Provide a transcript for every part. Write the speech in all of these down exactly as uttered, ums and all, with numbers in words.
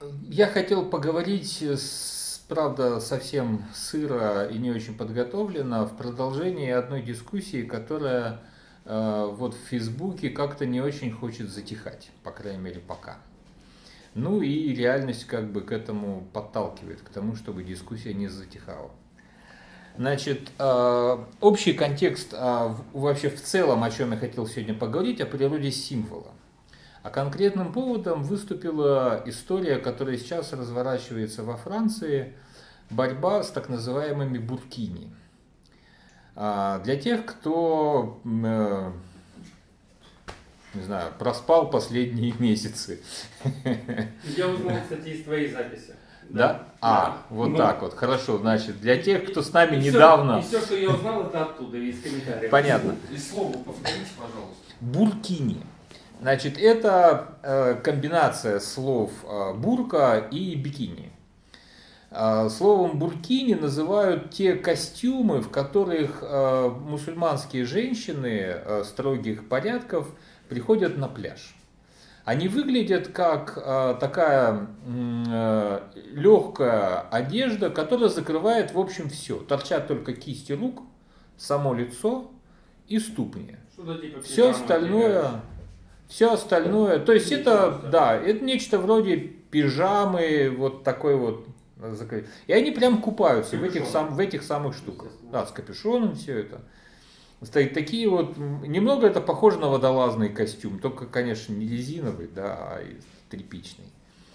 Я хотел поговорить, с, правда, совсем сыро и не очень подготовлено, в продолжении одной дискуссии, которая э, вот в Фейсбуке как-то не очень хочет затихать, по крайней мере, пока. Ну и реальность как бы к этому подталкивает, к тому, чтобы дискуссия не затихала. Значит, э, общий контекст э, вообще в целом, о чем я хотел сегодня поговорить, о природе символа. А конкретным поводом выступила история, которая сейчас разворачивается во Франции, борьба с так называемыми буркини. Для тех, кто, не знаю, проспал последние месяцы. Я узнал, кстати, из твоей записи. Да? Да? А, да. вот Но... так вот, хорошо. Значит, для тех, кто с нами и недавно... Все, и все, что я узнал, это оттуда, из комментариев. Понятно. И слово повторите, пожалуйста. Буркини. Значит, это э, комбинация слов э, бурка и бикини. Э, словом буркини называют те костюмы, в которых э, мусульманские женщины э, строгих порядков приходят на пляж. Они выглядят как э, такая э, легкая одежда, которая закрывает, в общем, все. Торчат только кисти рук, само лицо и ступни. Типа все остальное... Все остальное, то есть это, да, это нечто вроде пижамы, вот такой вот, и они прям купаются в этих, сам, в этих самых штуках, да, с капюшоном все это. Такие вот, немного это похоже на водолазный костюм, только, конечно, не резиновый, да, а тряпичный.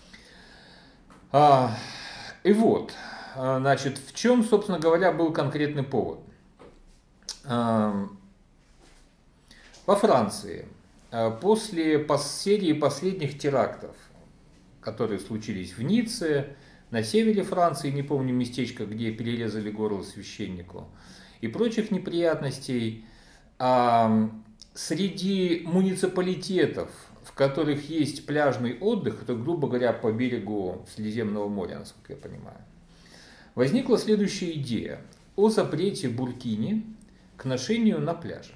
А, и вот, значит, в чем, собственно говоря, был конкретный повод? А, во Франции. После серии последних терактов, которые случились в Ницце, на севере Франции, не помню местечко, где перерезали горло священнику, и прочих неприятностей, среди муниципалитетов, в которых есть пляжный отдых, это, грубо говоря, по берегу Средиземного моря, насколько я понимаю, возникла следующая идея о запрете буркини к ношению на пляже.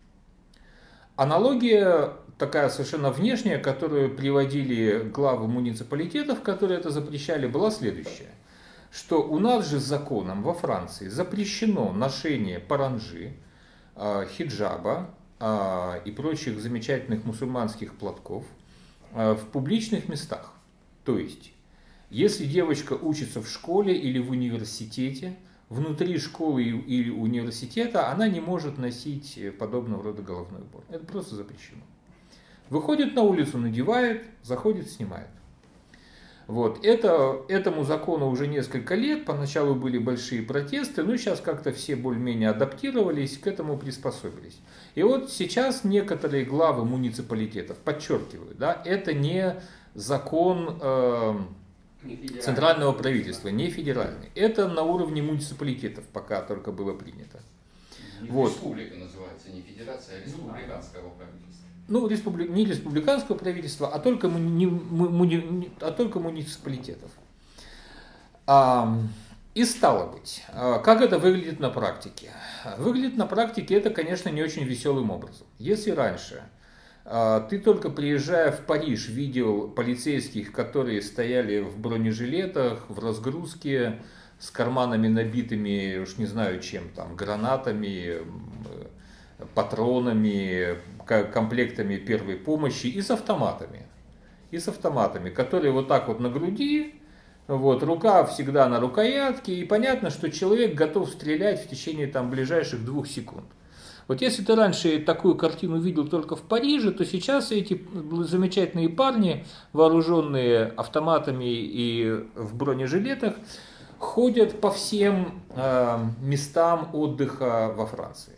Аналогия такая совершенно внешняя, которую приводили главы муниципалитетов, которые это запрещали, была следующая. Что у нас же законом во Франции запрещено ношение паранджи, хиджаба и прочих замечательных мусульманских платков в публичных местах. То есть, если девочка учится в школе или в университете, внутри школы или университета она не может носить подобного рода головной убор. Это просто запрещено. Выходит на улицу, надевает, заходит, снимает. Вот. Это, этому закону уже несколько лет, поначалу были большие протесты, но сейчас как-то все более-менее адаптировались, к этому приспособились. И вот сейчас некоторые главы муниципалитетов подчеркивают, да, это не закон... Э, центрального правительства, не федеральный. Это на уровне муниципалитетов пока только было принято. Вот. Республика называется, не федерация, а республиканского правительства. Ну, республи... не республиканского правительства, а только, муни... Муни... а только муниципалитетов. А, и стало быть, как это выглядит на практике? Выглядит на практике это, конечно, не очень веселым образом. Если раньше ты только приезжая в Париж видел полицейских, которые стояли в бронежилетах, в разгрузке, с карманами набитыми, уж не знаю чем, там, гранатами, патронами, комплектами первой помощи и с автоматами. И с автоматами, которые вот так вот на груди, вот, рука всегда на рукоятке, и понятно, что человек готов стрелять в течение там, ближайших двух секунд. Вот если ты раньше такую картину видел только в Париже, то сейчас эти замечательные парни, вооруженные автоматами и в бронежилетах, ходят по всем э, местам отдыха во Франции.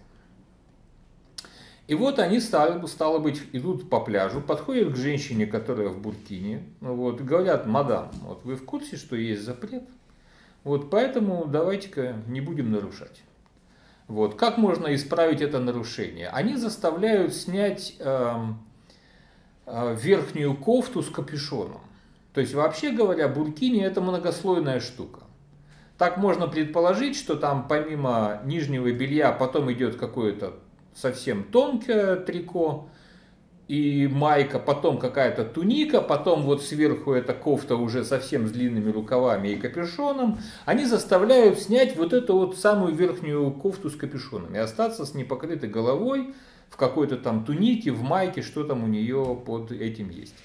И вот они, стало, стало быть, идут по пляжу, подходят к женщине, которая в буркине, вот, говорят: мадам, вот вы в курсе, что есть запрет? Вот поэтому давайте-ка не будем нарушать. Вот. Как можно исправить это нарушение? Они заставляют снять э, э, верхнюю кофту с капюшоном. То есть, вообще говоря, буркини это многослойная штука. Так можно предположить, что там помимо нижнего белья потом идет какое-то совсем тонкое трико, и майка, потом какая-то туника, потом вот сверху эта кофта уже совсем с длинными рукавами и капюшоном, они заставляют снять вот эту вот самую верхнюю кофту с капюшоном и остаться с непокрытой головой в какой-то там тунике, в майке, что там у нее под этим есть.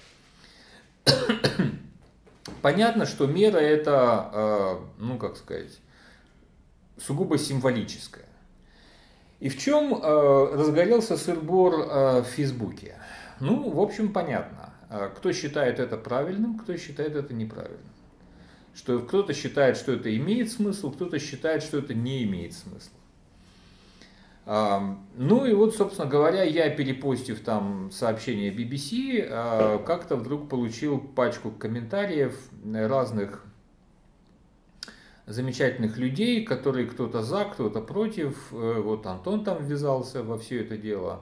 Понятно, что мера это, ну как сказать, сугубо символическая. И в чем разгорелся сыр-бор в Фейсбуке? Ну, в общем, понятно. Кто считает это правильным, кто считает это неправильным. Что кто-то считает, что это имеет смысл, кто-то считает, что это не имеет смысла. Ну и вот, собственно говоря, я, перепостив там сообщение би би си, как-то вдруг получил пачку комментариев разных замечательных людей, которые кто-то за, кто-то против. Вот Антон там ввязался во все это дело.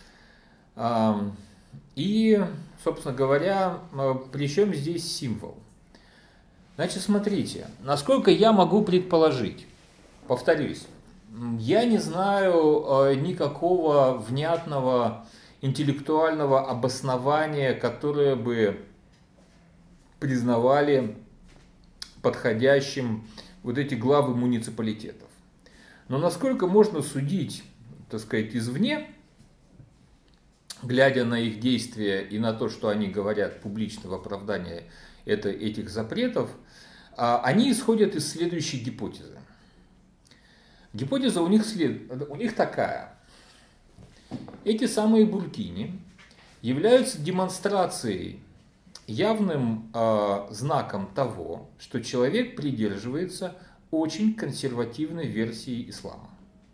И, собственно говоря, при чем здесь символ? Значит, смотрите, насколько я могу предположить, повторюсь, я не знаю никакого внятного интеллектуального обоснования, которое бы признавали подходящим вот эти главы муниципалитетов. Но насколько можно судить, так сказать, извне, глядя на их действия и на то, что они говорят публично в оправдании это, этих запретов, они исходят из следующей гипотезы. Гипотеза у них, след... у них такая. Эти самые буркини являются демонстрацией, явным э, знаком того, что человек придерживается очень консервативной версии ислама.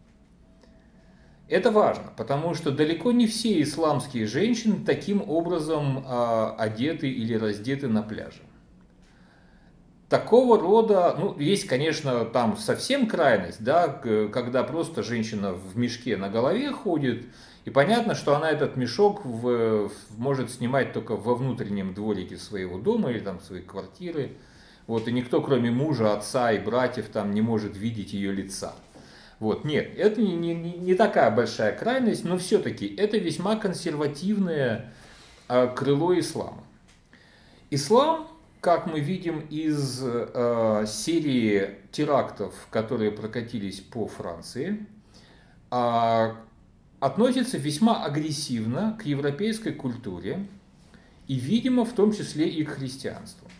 Это важно, потому что далеко не все исламские женщины таким образом э, одеты или раздеты на пляже. Такого рода, ну, есть, конечно, там совсем крайность, да, когда просто женщина в мешке на голове ходит, и понятно, что она этот мешок в, может снимать только во внутреннем дворике своего дома или там своей квартиры. Вот, и никто, кроме мужа, отца и братьев, там не может видеть ее лица. Вот, нет, это не, не, не такая большая крайность, но все-таки это весьма консервативное э, крыло ислама. Ислам, как мы видим из э, серии терактов, которые прокатились по Франции, э, относится весьма агрессивно к европейской культуре и, видимо, в том числе и к христианству.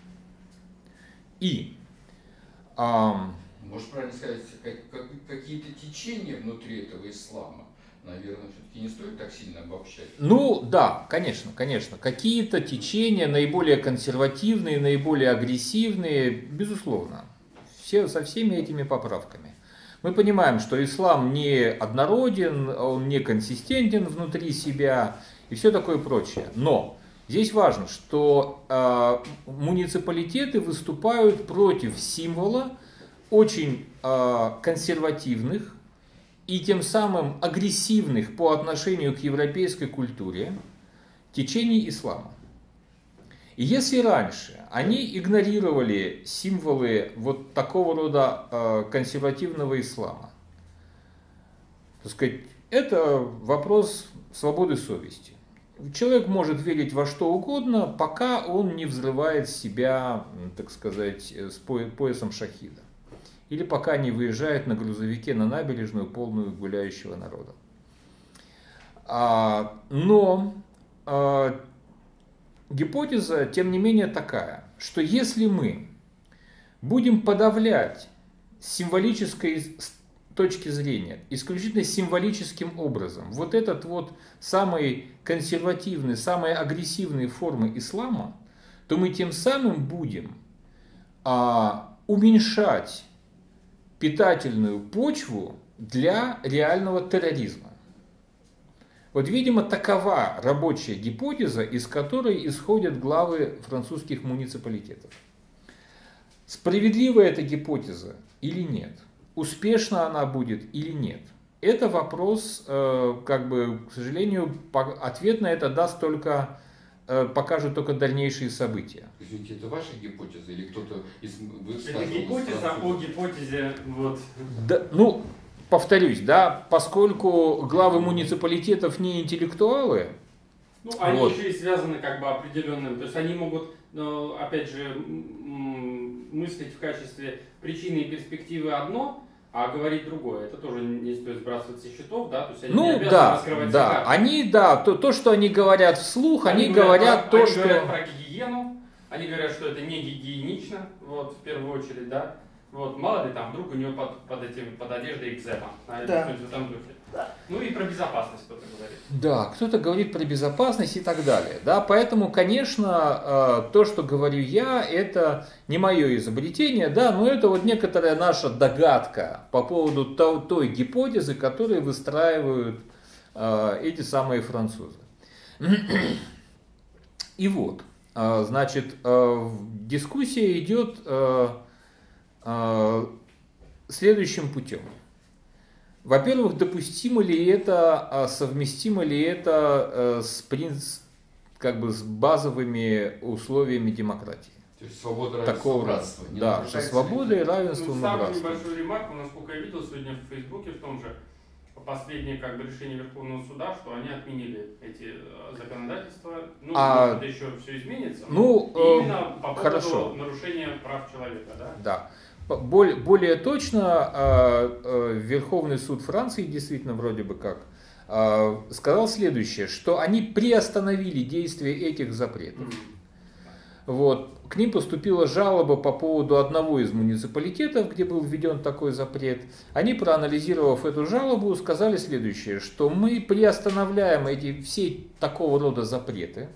И... Э, Может, правильно сказать, как, как, какие-то течения внутри этого ислама, наверное, все-таки не стоит так сильно обобщать? Ну, да, конечно, конечно. Какие-то течения наиболее консервативные, наиболее агрессивные, безусловно. Все, со всеми этими поправками. Мы понимаем, что ислам не однороден, он не консистентен внутри себя и все такое прочее. Но здесь важно, что э, муниципалитеты выступают против символа очень э, консервативных и тем самым агрессивных по отношению к европейской культуре течений ислама. И если раньше они игнорировали символы вот такого рода э, консервативного ислама, так сказать, это вопрос свободы совести. Человек может верить во что угодно, пока он не взрывает себя, так сказать, с поясом шахида. Или пока не выезжает на грузовике на набережную, полную гуляющего народа. А, но а, гипотеза, тем не менее, такая, что если мы будем подавлять с символической точки зрения, исключительно символическим образом, вот этот вот самый консервативный, самые агрессивные формы ислама, то мы тем самым будем а, уменьшать питательную почву для реального терроризма. Вот, видимо, такова рабочая гипотеза, из которой исходят главы французских муниципалитетов. Справедлива эта гипотеза или нет? Успешна она будет или нет? Это вопрос, как бы, к сожалению, ответ на это даст только, покажут только дальнейшие события. Извините, это ваша гипотеза или кто-то из... Это гипотеза о гипотезе, вот. Да, ну, повторюсь, да, поскольку главы муниципалитетов не интеллектуалы, Ну, они вот. еще и связаны как бы определенным, то есть они могут, ну, опять же, мыслить в качестве причины и перспективы одно, а говорить другое. Это тоже не стоит сбрасывать со счетов, да? То есть они Ну не обязаны да, раскрывать да, себя. они, да, то, то, что они говорят вслух, они, они говорят, говорят то, про, что... Они говорят про гигиену, они говорят, что это не гигиенично, вот, в первую очередь, да? Вот, мало ли там, вдруг у него под, под, этим, под одеждой экзема, да. В этом духе. Да. Ну и про безопасность кто-то говорит. Да, кто-то говорит про безопасность и так далее. Да, поэтому, конечно, то, что говорю я, это не мое изобретение, да, но это вот некоторая наша догадка по поводу той, той гипотезы, которую выстраивают эти самые французы. И вот, значит, дискуссия идет следующим путем. Во-первых, допустимо ли это, совместимо ли это с, принц, как бы, с базовыми условиями демократии? То есть свобода, равенство, братство. Да, со свободой, равенством ну, и братством. Самую небольшую ремарку, насколько я видел сегодня в Фейсбуке, в том же последнее как бы решение Верховного суда, что они отменили эти законодательства. Ну, а, может, это еще все изменится. Ну, и именно по поводу хорошо. нарушения прав человека, да? Да. Более точно, Верховный суд Франции, действительно, вроде бы как, сказал следующее, что они приостановили действие этих запретов. Вот. К ним поступила жалоба по поводу одного из муниципалитетов, где был введен такой запрет. Они, проанализировав эту жалобу, сказали следующее, что мы приостанавливаем эти все такого рода запреты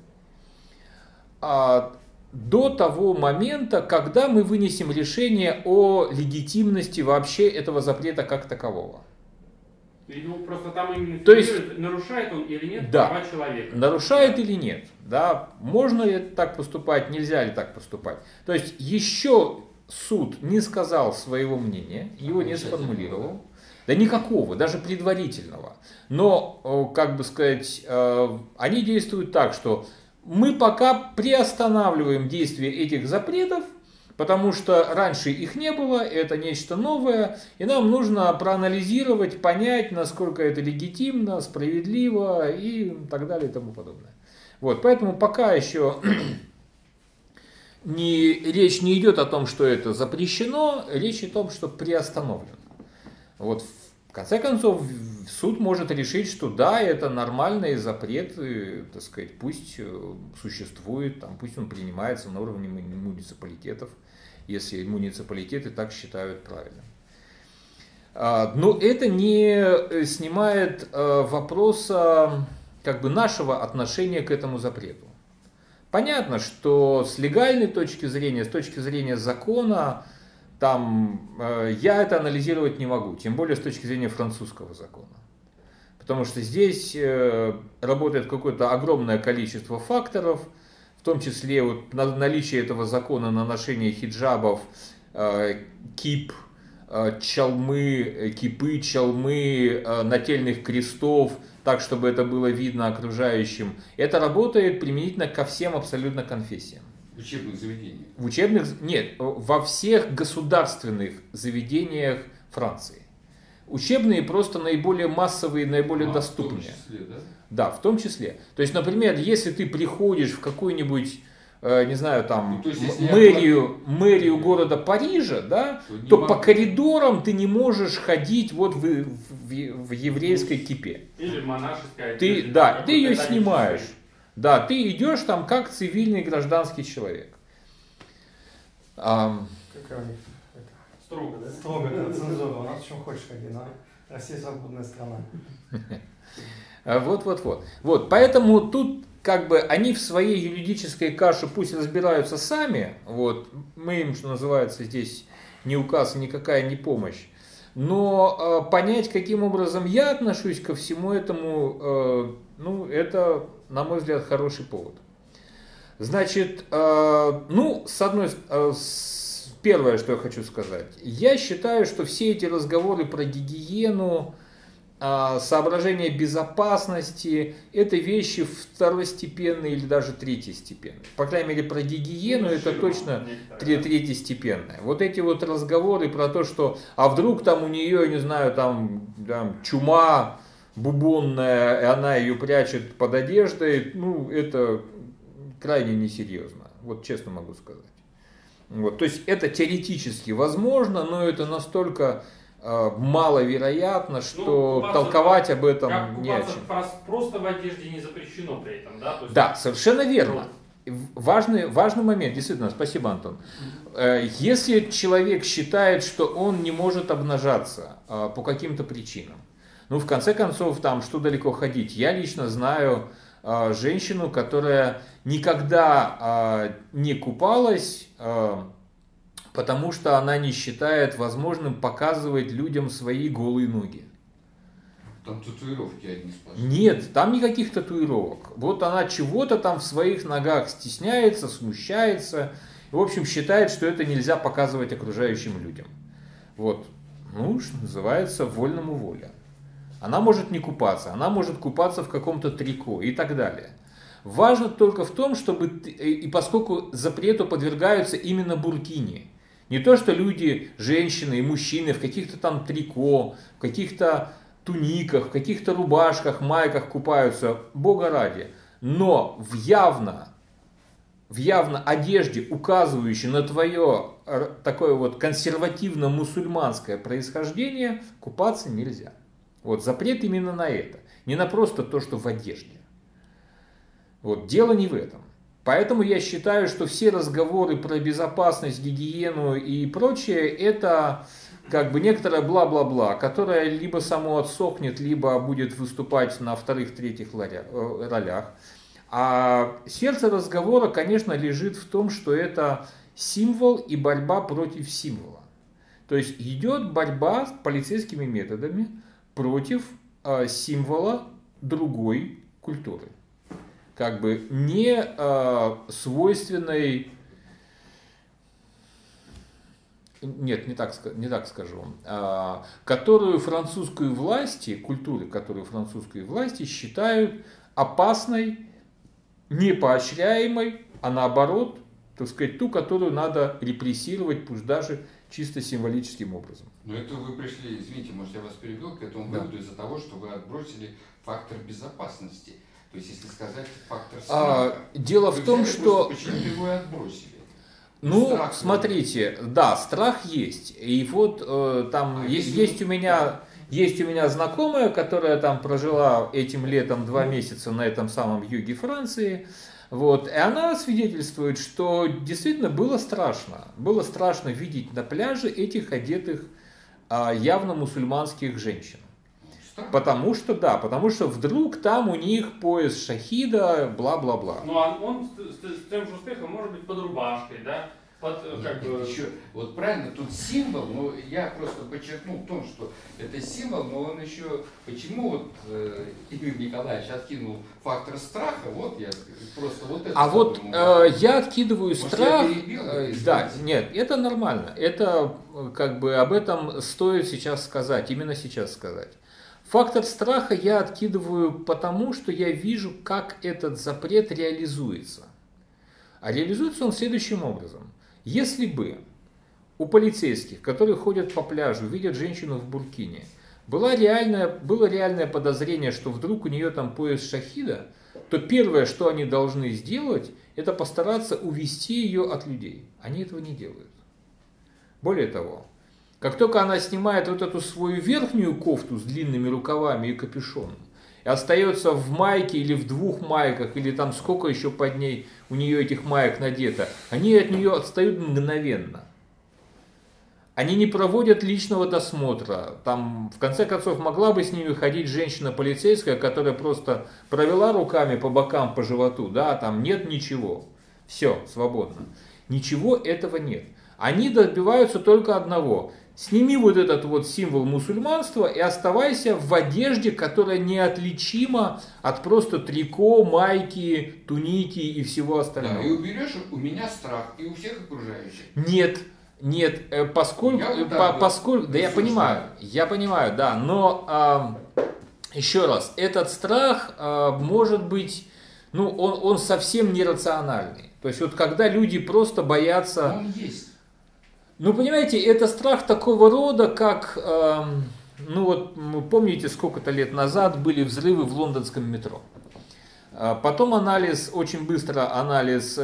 до того момента, когда мы вынесем решение о легитимности вообще этого запрета как такового. Ну, просто там именно То есть, нарушает он или нет да, права человека. Нарушает или нет. Да, можно ли так поступать, нельзя ли так поступать. То есть еще суд не сказал своего мнения, его не сформулировал. Да никакого, даже предварительного. Но, как бы сказать, они действуют так, что мы пока приостанавливаем действие этих запретов, потому что раньше их не было, это нечто новое, и нам нужно проанализировать, понять, насколько это легитимно, справедливо и так далее и тому подобное. Вот, поэтому пока еще не, речь не идет о том, что это запрещено, речь о том, что приостановлено. Вот, в конце концов, суд может решить, что да, это нормальный запрет, так сказать, пусть существует, там, пусть он принимается на уровне муниципалитетов, если муниципалитеты так считают правильным. Но это не снимает вопроса как бы нашего отношения к этому запрету. Понятно, что с легальной точки зрения, с точки зрения закона, там, э, я это анализировать не могу, тем более с точки зрения французского закона. Потому что здесь э, работает какое-то огромное количество факторов, в том числе вот, на, наличие этого закона на ношение хиджабов, э, кип, э, чалмы, кипы, чалмы, э, нательных крестов, так, чтобы это было видно окружающим. Это работает применительно ко всем абсолютно конфессиям. В учебных заведениях? В учебных, нет, во всех государственных заведениях Франции. Учебные просто наиболее массовые, наиболее а, доступные. В том числе, да? Да, в том числе. То есть, например, если ты приходишь в какую-нибудь, э, не знаю, там, ну, есть, мэрию, я... мэрию города Парижа, да, то, то по коридорам ты не можешь ходить вот в, в, в еврейской кипе. Или монашеская. Ты, или, да, ты ее снимаешь. Да, ты идешь там как цивильный гражданский человек. А... Какая у них это? Строго, да? Строго, это цензура. У нас в чем хочешь ходи, но Россия свободная страна. Вот-вот-вот. Вот, поэтому тут как бы они в своей юридической каше пусть разбираются сами. Вот, мы им, что называется, здесь ни указ, никакая не помощь. Но э, понять, каким образом я отношусь ко всему этому, э, ну, это, на мой взгляд, хороший повод. Значит, э, ну, с одной стороны, э, первое, что я хочу сказать. Я считаю, что все эти разговоры про гигиену, э, соображения безопасности, это вещи второстепенные или даже третьестепенные. По крайней мере, про гигиену ну, это точно третьестепенное. Вот эти вот разговоры про то, что, а вдруг там у нее, не знаю, там, там чума, бубонная, и она ее прячет под одеждой, ну, это крайне несерьезно, вот честно могу сказать. Вот, то есть это теоретически возможно, но это настолько э, маловероятно, что ну, толковать об этом как не о чем. Просто в одежде не запрещено при этом, да? То есть да, совершенно верно. Важный, важный момент, действительно, спасибо, Антон. Если человек считает, что он не может обнажаться по каким-то причинам, ну, в конце концов, там, что далеко ходить. Я лично знаю женщину, которая никогда не купалась, потому что она не считает возможным показывать людям свои голые ноги. Там татуировки одни сплошные. Нет, там никаких татуировок. Вот она чего-то там в своих ногах стесняется, смущается. В общем, считает, что это нельзя показывать окружающим людям. Вот. Ну, что называется, вольному воля. Она может не купаться, она может купаться в каком-то трико и так далее. Важно только в том, чтобы, и поскольку запрету подвергаются именно буркини, не то, что люди, женщины и мужчины в каких-то там трико, в каких-то туниках, в каких-то рубашках, майках купаются, бога ради, но в явно, в явно одежде, указывающей на твое такое вот консервативно-мусульманское происхождение, купаться нельзя. Вот запрет именно на это, не на просто то, что в одежде. Вот дело не в этом. Поэтому я считаю, что все разговоры про безопасность, гигиену и прочее, это как бы некоторое бла-бла-бла, которое либо само отсохнет, либо будет выступать на вторых-третьих ролях. А сердце разговора, конечно, лежит в том, что это символ и борьба против символа. То есть идет борьба с полицейскими методами против э, символа другой культуры. Как бы не э, свойственной, нет, не так, не так скажу, э, которую французскую власти, культуры, которую французские власти считают опасной, непоощряемой, а наоборот, так сказать, ту, которую надо репрессировать, пусть даже чисто символическим образом. Но это вы пришли, извините, может, я вас перебил, к этому выводу, да, из-за того, что вы отбросили фактор безопасности. То есть, если сказать фактор страха, а, дело в том, что... Почему его и отбросили? Ну, страх, смотрите, да, страх есть. И вот э, там а есть, есть, у меня, есть у меня знакомая, которая там прожила этим летом два месяца на этом самом юге Франции. Вот, и она свидетельствует, что действительно было страшно. Было страшно видеть на пляже этих одетых а, явно мусульманских женщин. Потому что, да, потому что вдруг там у них пояс шахида, бла-бла-бла. Ну, а он с, с, с тем же успехом может быть под рубашкой, да? Под, как бы... Еще, вот правильно, тут символ, но я просто подчеркнул в том, что это символ, но он еще, почему вот э, Игорь Николаевич откинул фактор страха, вот я просто вот это. А вот э, я откидываю Может, страх, я перебил, э, да, нет, это нормально, это как бы об этом стоит сейчас сказать, именно сейчас сказать. Фактор страха я откидываю потому, что я вижу, как этот запрет реализуется. А реализуется он следующим образом. Если бы у полицейских, которые ходят по пляжу, видят женщину в буркине, было реальное, было реальное подозрение, что вдруг у нее там пояс шахида, то первое, что они должны сделать, это постараться увести ее от людей. Они этого не делают. Более того, как только она снимает вот эту свою верхнюю кофту с длинными рукавами и капюшоном, и остается в майке или в двух майках, или там сколько еще под ней у нее этих маек надето, они от нее отстают мгновенно. Они не проводят личного досмотра. Там, в конце концов, могла бы с ними ходить женщина-полицейская, которая просто провела руками по бокам, по животу, да, там нет ничего. Все, свободно. Ничего этого нет. Они добиваются только одного. Сними вот этот вот символ мусульманства и оставайся в одежде, которая неотличима от просто трико, майки, туники и всего остального. Да, и уберешь у меня страх, и у всех окружающих. Нет, нет, поскольку, вот по, поскольку, да я понимаю, я понимаю, да, но э, еще раз, этот страх э, может быть, ну, он, он совсем нерациональный. То есть вот когда люди просто боятся... Он есть. Ну, понимаете, это страх такого рода, как, э, ну вот, помните, сколько-то лет назад были взрывы в лондонском метро. Потом анализ, очень быстро анализ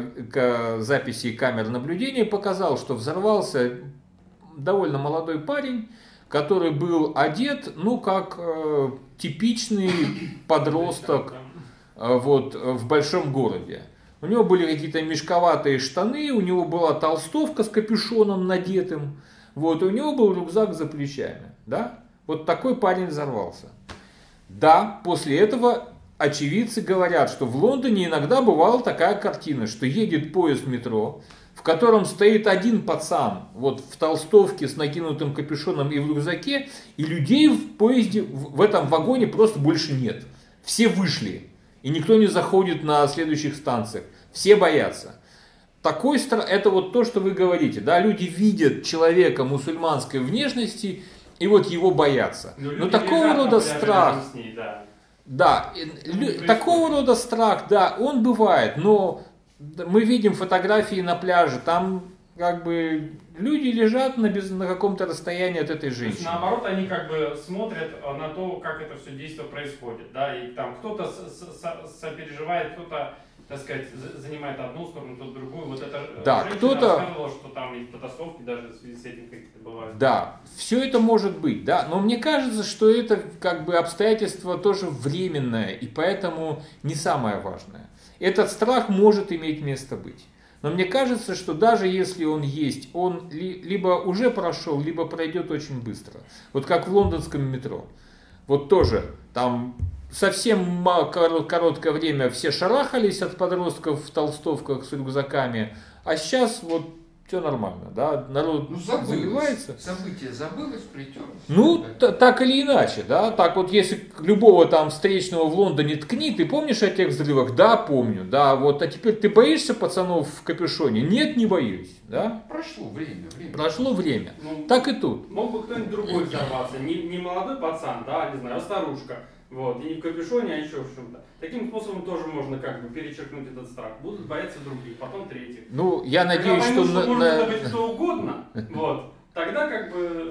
э, записей камер наблюдения показал, что взорвался довольно молодой парень, который был одет, ну, как э, типичный подросток э, вот, в большом городе. У него были какие-то мешковатые штаны, у него была толстовка с капюшоном надетым, вот, и у него был рюкзак за плечами. Да? Вот такой парень взорвался. Да, после этого очевидцы говорят, что в Лондоне иногда бывала такая картина, что едет поезд метро, в котором стоит один пацан вот в толстовке с накинутым капюшоном и в рюкзаке, и людей в поезде, в этом вагоне просто больше нет. Все вышли, и никто не заходит на следующих станциях. Все боятся. Такой страх, это вот то, что вы говорите, да, люди видят человека мусульманской внешности, и вот его боятся. Но, Но такого рода страх... Ней, да. Да, лю, такого рода страх, да, он бывает, но мы видим фотографии на пляже, там как бы люди лежат на, без, на каком-то расстоянии от этой женщины. То есть, наоборот, они как бы смотрят на то, как это все действие происходит, да, и там кто-то сопереживает, кто-то, так сказать, занимает одну сторону, кто-то другую. Вот эта да, женщина кто-то... рассказывала, что там и потасовки даже в связи с этим какие-то бывают. Да, все это может быть, да, но мне кажется, что это как бы обстоятельство тоже временное, и поэтому не самое важное. Этот страх может иметь место быть. Но мне кажется, что даже если он есть, он ли, либо уже прошел, либо пройдет очень быстро. Вот как в лондонском метро. Вот тоже там совсем короткое время все шарахались от подростков в толстовках с рюкзаками, а сейчас вот все нормально, да, народ ну, забывается. Событие забылось, притерлось. Ну, так или иначе, да, так вот если любого там встречного в Лондоне ткни, ты помнишь о тех взрывах? Да, помню, да, вот, а теперь ты боишься пацанов в капюшоне? Нет, не боюсь, да. Прошло время, время. Прошло время, ну, так и тут. Мог бы кто-нибудь другой взорваться, не, не молодой пацан, да, не знаю, а старушка. Вот, и не в капюшоне, а еще в чем-то. Таким способом тоже можно как бы перечеркнуть этот страх. Будут бояться других, потом третьих. Ну, я надеюсь, Когда поймут, что... что на, может на... быть что угодно, вот, тогда как бы...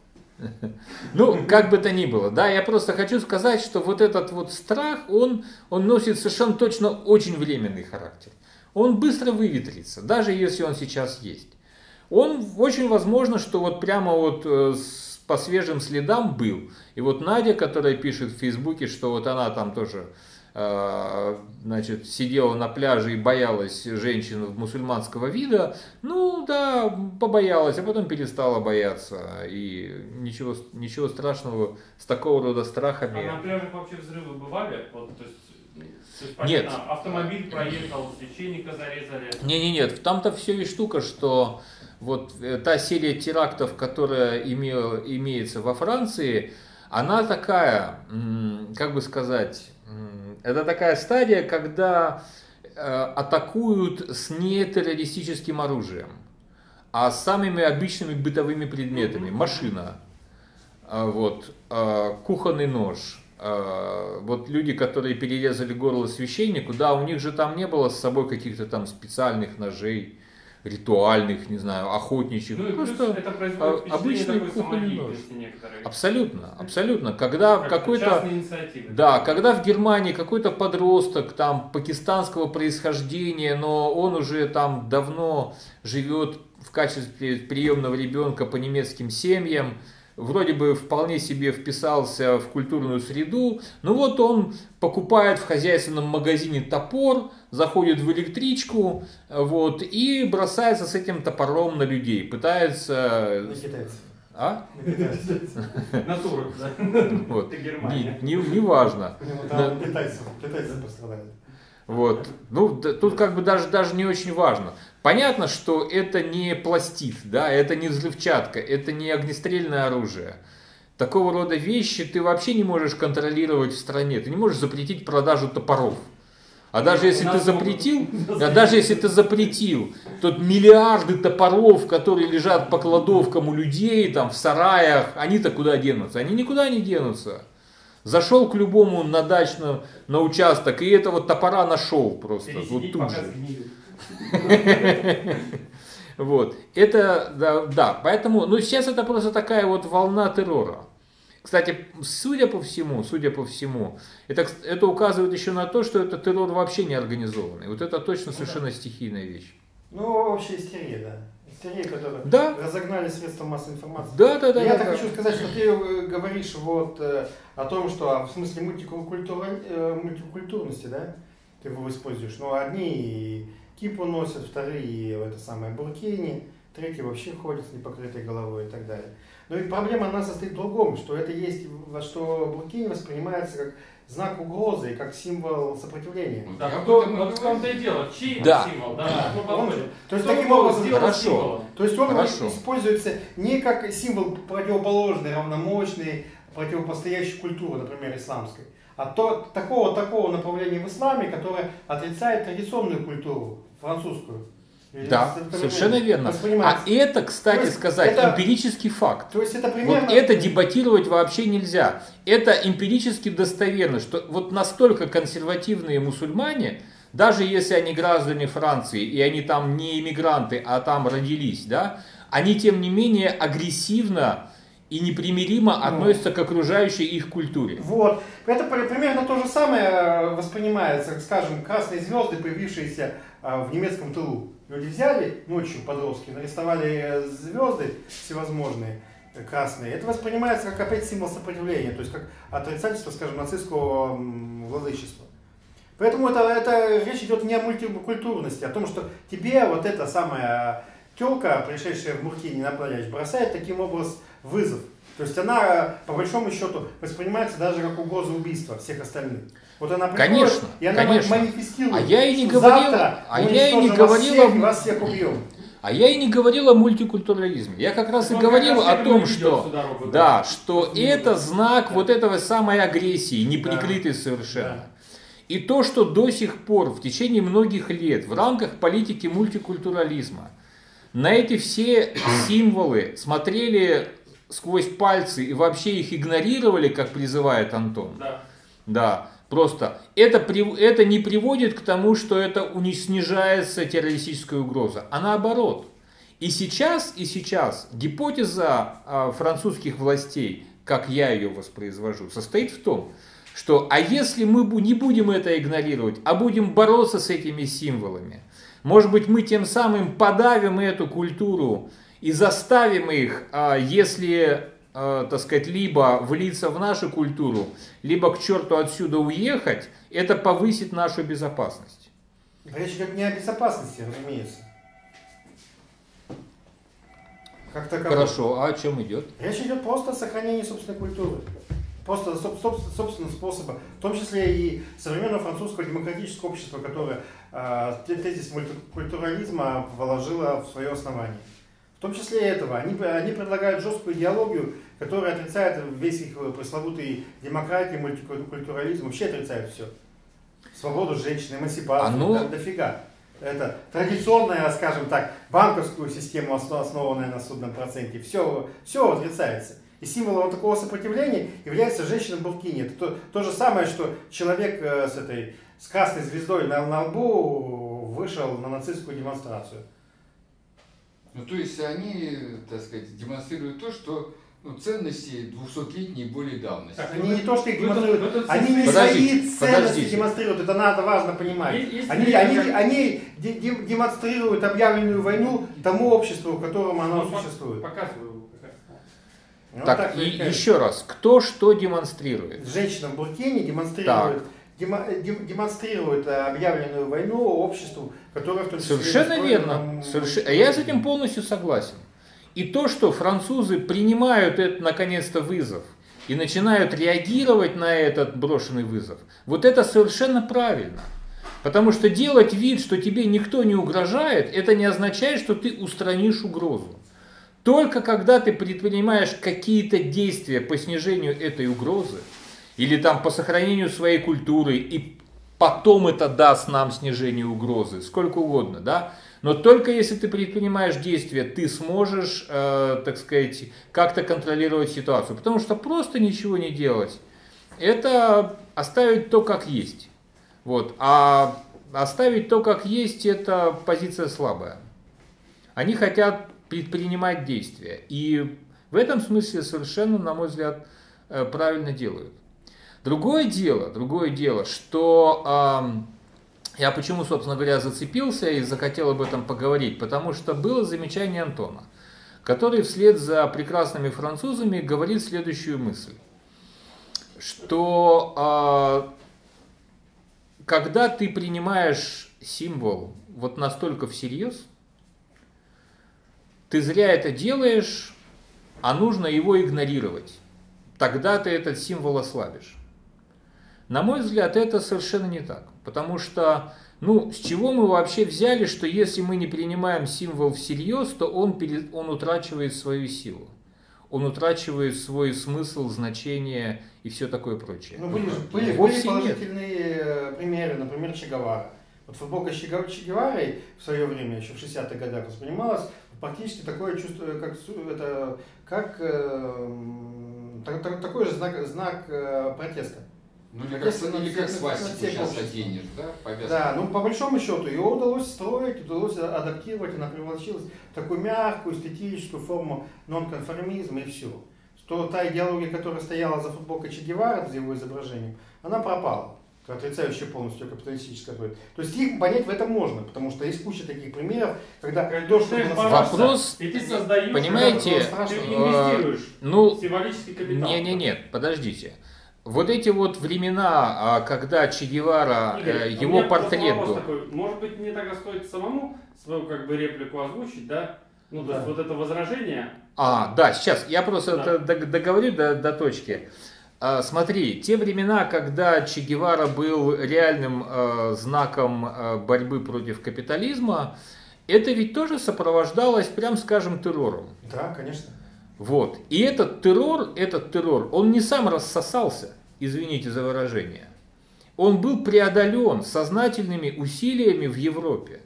Ну, как бы то ни было, да, я просто хочу сказать, что вот этот вот страх, он, он носит совершенно точно очень временный характер. Он быстро выветрится, даже если он сейчас есть. Он очень возможно, что вот прямо вот с по свежим следам был. И вот Надя, которая пишет в Фейсбуке, что вот она там тоже э, значит, сидела на пляже и боялась женщин мусульманского вида, ну да, побоялась, а потом перестала бояться. И ничего, ничего страшного с такого рода страхами. А на пляжах вообще взрывы бывали? Вот, то есть... То есть, понятно, нет. Автомобиль проехал, священника зарезали. Не, не, нет, там-то все и штука, что вот та серия терактов, которая имела, имеется во Франции, она такая, как бы сказать, это такая стадия, когда атакуют с не террористическим оружием, а с самыми обычными бытовыми предметами. Машина, вот, кухонный нож. Вот люди, которые перерезали горло священнику, да, у них же там не было с собой каких-то там специальных ножей, ритуальных, не знаю, охотничьих. Ну, просто это обычный кухонный нож. Абсолютно, абсолютно. Когда как какой-то, да, когда в Германии какой-то подросток там пакистанского происхождения, но он уже там давно живет в качестве приемного ребенка по немецким семьям, вроде бы вполне себе вписался в культурную среду, но вот он покупает в хозяйственном магазине топор, заходит в электричку, вот, и бросается с этим топором на людей, пытается... На китайцев. А? На китайцев. На турок, да. Вот. Не, не, не важно. Там китайцы, китайцы пострадали. Вот. Ну, да, тут как бы даже, даже не очень важно. Понятно, что это не пластид, да, это не взрывчатка, это не огнестрельное оружие. Такого рода вещи ты вообще не можешь контролировать в стране. Ты не можешь запретить продажу топоров. А даже если ты запретил, а даже если ты запретил, то миллиарды топоров, которые лежат по кладовкам у людей, там, в сараях, они-то куда денутся? Они никуда не денутся. Зашел к любому на дачную, на участок, и этого топора нашел просто. Вот тут же. Вот. Это, да, да, поэтому, ну, сейчас это просто такая вот волна террора. Кстати, судя по всему, судя по всему, это, это указывает еще на то, что это террор вообще не организованный. Вот это точно совершенно стихийная вещь. Ну, вообще истерия, да. Истерия, которую да. разогнали средства массовой информации. Да, да, да. Я да, так да. хочу сказать, что ты говоришь вот о том, что в смысле мультикультура, мультикультурности, да, ты его используешь. Но одни кипу носят, вторые это самое буркини, третьи вообще ходят с непокрытой головой и так далее. Но ведь проблема она состоит в другом, что это есть, что буркини воспринимается как знак угрозы и как символ сопротивления. Да, кто, вот в том-то и дело, чей да. символ, да, да. Он, то есть таким образом, хорошо. То есть он хорошо. используется не как символ противоположной, равномощной, противопостоящей культуры, например, исламской, а то, такого, такого направления в исламе, которое отрицает традиционную культуру, французскую. Да, совершенно верно. А это, кстати сказать, это, эмпирический факт. То есть это примерно... Вот это дебатировать вообще нельзя. Это эмпирически достоверно, что вот настолько консервативные мусульмане, даже если они граждане Франции, и они там не иммигранты, а там родились, да, они тем не менее агрессивно и непримиримо относятся к окружающей их культуре. Вот. Это примерно то же самое воспринимается, скажем, красные звезды, появившиеся в немецком тылу. Люди взяли ночью, подростки, нарисовали звезды всевозможные, красные. Это воспринимается как опять символ сопротивления, то есть как отрицательство, скажем, нацистского владычества. Поэтому это, это речь идет не о мультикультурности, а о том, что тебе вот эта самая телка, пришедшая в буркини на пляж, бросает таким образом вызов. То есть она, по большому счету, воспринимается даже как угроза убийства всех остальных. Вот она приходит, конечно, и она конечно. манифестирует, а я и не что говорил, завтра а мы я и не вас говорил, всех, вас всех убьем. А я и не говорил о мультикультурализме. Я как раз Он и говорил о том, что, дорогу, да, да. что это знак да. вот этого самой агрессии, неприкрытой да. совершенно. Да. И то, что до сих пор, в течение многих лет, в рамках политики мультикультурализма, на эти все символы смотрели сквозь пальцы и вообще их игнорировали, как призывает Антон. Да. Да. Просто это, это не приводит к тому, что это снижается террористическая угроза, а наоборот. И сейчас, и сейчас гипотеза а, французских властей, как я ее воспроизвожу, состоит в том, что а если мы не будем это игнорировать, а будем бороться с этими символами, может быть мы тем самым подавим эту культуру и заставим их, а, если... так сказать, либо влиться в нашу культуру, либо к черту отсюда уехать, это повысит нашу безопасность. Речь идет не о безопасности, разумеется. Как таковой. Хорошо, а о чем идет? Речь идет просто о сохранении собственной культуры. Просто собственного способа, в том числе и современного французского демократического общества, которое э, тезис мультикультурализма вложило в свое основание. В том числе и этого. Они, они предлагают жесткую идеологию, которая отрицает весь их пресловутый демократию, мультикультурализм, вообще отрицает все. Свободу женщин, эмансипацию, а ну... да, дофига. Это традиционная, скажем так, банковскую систему, основанная на судном проценте. Все, все отрицается. И символом такого сопротивления является женщина в буркине. Это то, то же самое, что человек с, этой, с красной звездой на, на лбу вышел на нацистскую демонстрацию. Ну, то есть они, так сказать, демонстрируют то, что ну, ценности двухсотлетней и более давности. Так, они не то, что их демонстрируют, это, это, они не подождите, свои ценности подождите. демонстрируют, это надо важно понимать. Есть, есть они, они, как... они демонстрируют объявленную войну тому обществу, в котором оно ну, существует. Показываю. Ну, так, так и, еще раз, кто что демонстрирует? Женщина в буркине демонстрирует, демо, демонстрирует объявленную войну обществу, которое в том числе... Совершенно верно. Совершенно... Я с этим полностью согласен. И то, что французы принимают этот, наконец-то, вызов и начинают реагировать на этот брошенный вызов, вот это совершенно правильно. Потому что делать вид, что тебе никто не угрожает, это не означает, что ты устранишь угрозу. Только когда ты предпринимаешь какие-то действия по снижению этой угрозы, или там по сохранению своей культуры, и потом это даст нам снижение угрозы, сколько угодно, да, но только если ты предпринимаешь действия, ты сможешь, э, так сказать, как-то контролировать ситуацию. Потому что просто ничего не делать, это оставить то, как есть. Вот. А оставить то, как есть, это позиция слабая. Они хотят предпринимать действия. И в этом смысле совершенно, на мой взгляд, э, правильно делают. Другое дело, другое дело, что э, я почему, собственно говоря, зацепился и захотел об этом поговорить, потому что было замечание Антона, который вслед за прекрасными французами говорит следующую мысль, что э, когда ты принимаешь символ вот настолько всерьез, ты зря это делаешь, а нужно его игнорировать. Тогда ты этот символ ослабишь. На мой взгляд, это совершенно не так. Потому что, ну, с чего мы вообще взяли, что если мы не принимаем символ всерьез, то он, перед, он утрачивает свою силу. Он утрачивает свой смысл, значение и все такое прочее. Ну, были, были, были положительные нет. примеры, например, Че Гевара. Вот футболка с Че Геварой в свое время, еще в шестидесятых годах, воспринималась практически такое чувство, как, это, как э, такой же знак, знак э, протеста. Ну или как, ну, или как свастику сейчас оденешь, да? Повязку. Да, ну по большому счету ее удалось строить, удалось адаптировать, она превратилась в такую мягкую, эстетическую форму нонконформизма и все. Что та идеология, которая стояла за футболкой Че Гевары, за его изображением, она пропала. Отрицающая полностью капиталистическое проект. То есть их понять в этом можно, потому что есть куча таких примеров, когда то, что вопрос, и ты создаешь, понимаете, ты инвестируешь ну, символический капитал. Не, не, нет, подождите. Вот эти вот времена, когда Че Гевара, Игорь, его портрет был. Такой, может быть, мне тогда стоит самому свою как бы реплику озвучить, да? Ну, то да. есть вот это возражение. А, да, сейчас я просто да. договорю до, до точки. Смотри, те времена, когда Че Гевара был реальным э, знаком э, борьбы против капитализма, это ведь тоже сопровождалось, прям скажем, террором. Да, конечно. Вот. И этот террор, этот террор, он не сам рассосался, извините за выражение. Он был преодолен сознательными усилиями в Европе.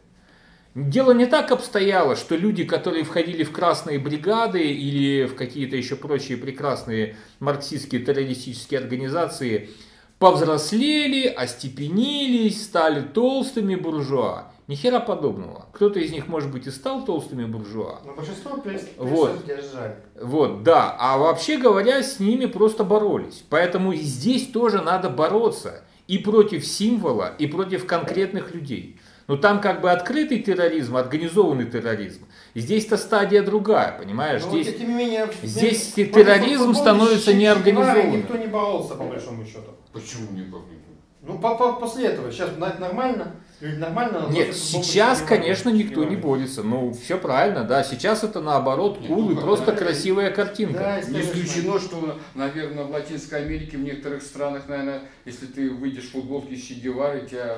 Дело не так обстояло, что люди, которые входили в красные бригады или в какие-то еще прочие прекрасные марксистские террористические организации, повзрослели, остепенились, стали толстыми буржуа. Ни хера подобного. Кто-то из них, может быть, и стал толстыми буржуа. Но большинство перестали вот. держать. Вот, да. А вообще говоря, с ними просто боролись. Поэтому и здесь тоже надо бороться. И против символа, и против конкретных людей. Но там как бы открытый терроризм, организованный терроризм. Здесь-то стадия другая, понимаешь? Но здесь вот, тем не менее, здесь терроризм становится неорганизованным. Никто не боролся, по большому счету. Почему не боролся? Ну, по -по после этого. Сейчас нормально. Люди нормально. Нет, сейчас, конечно, никто не борется. Ну, все правильно, да. Сейчас это наоборот кул cool, и просто красивая картинка. Да, не исключено, что, наверное, в Латинской Америке, в некоторых странах, наверное, если ты выйдешь в футболке с Че Геварой, тебя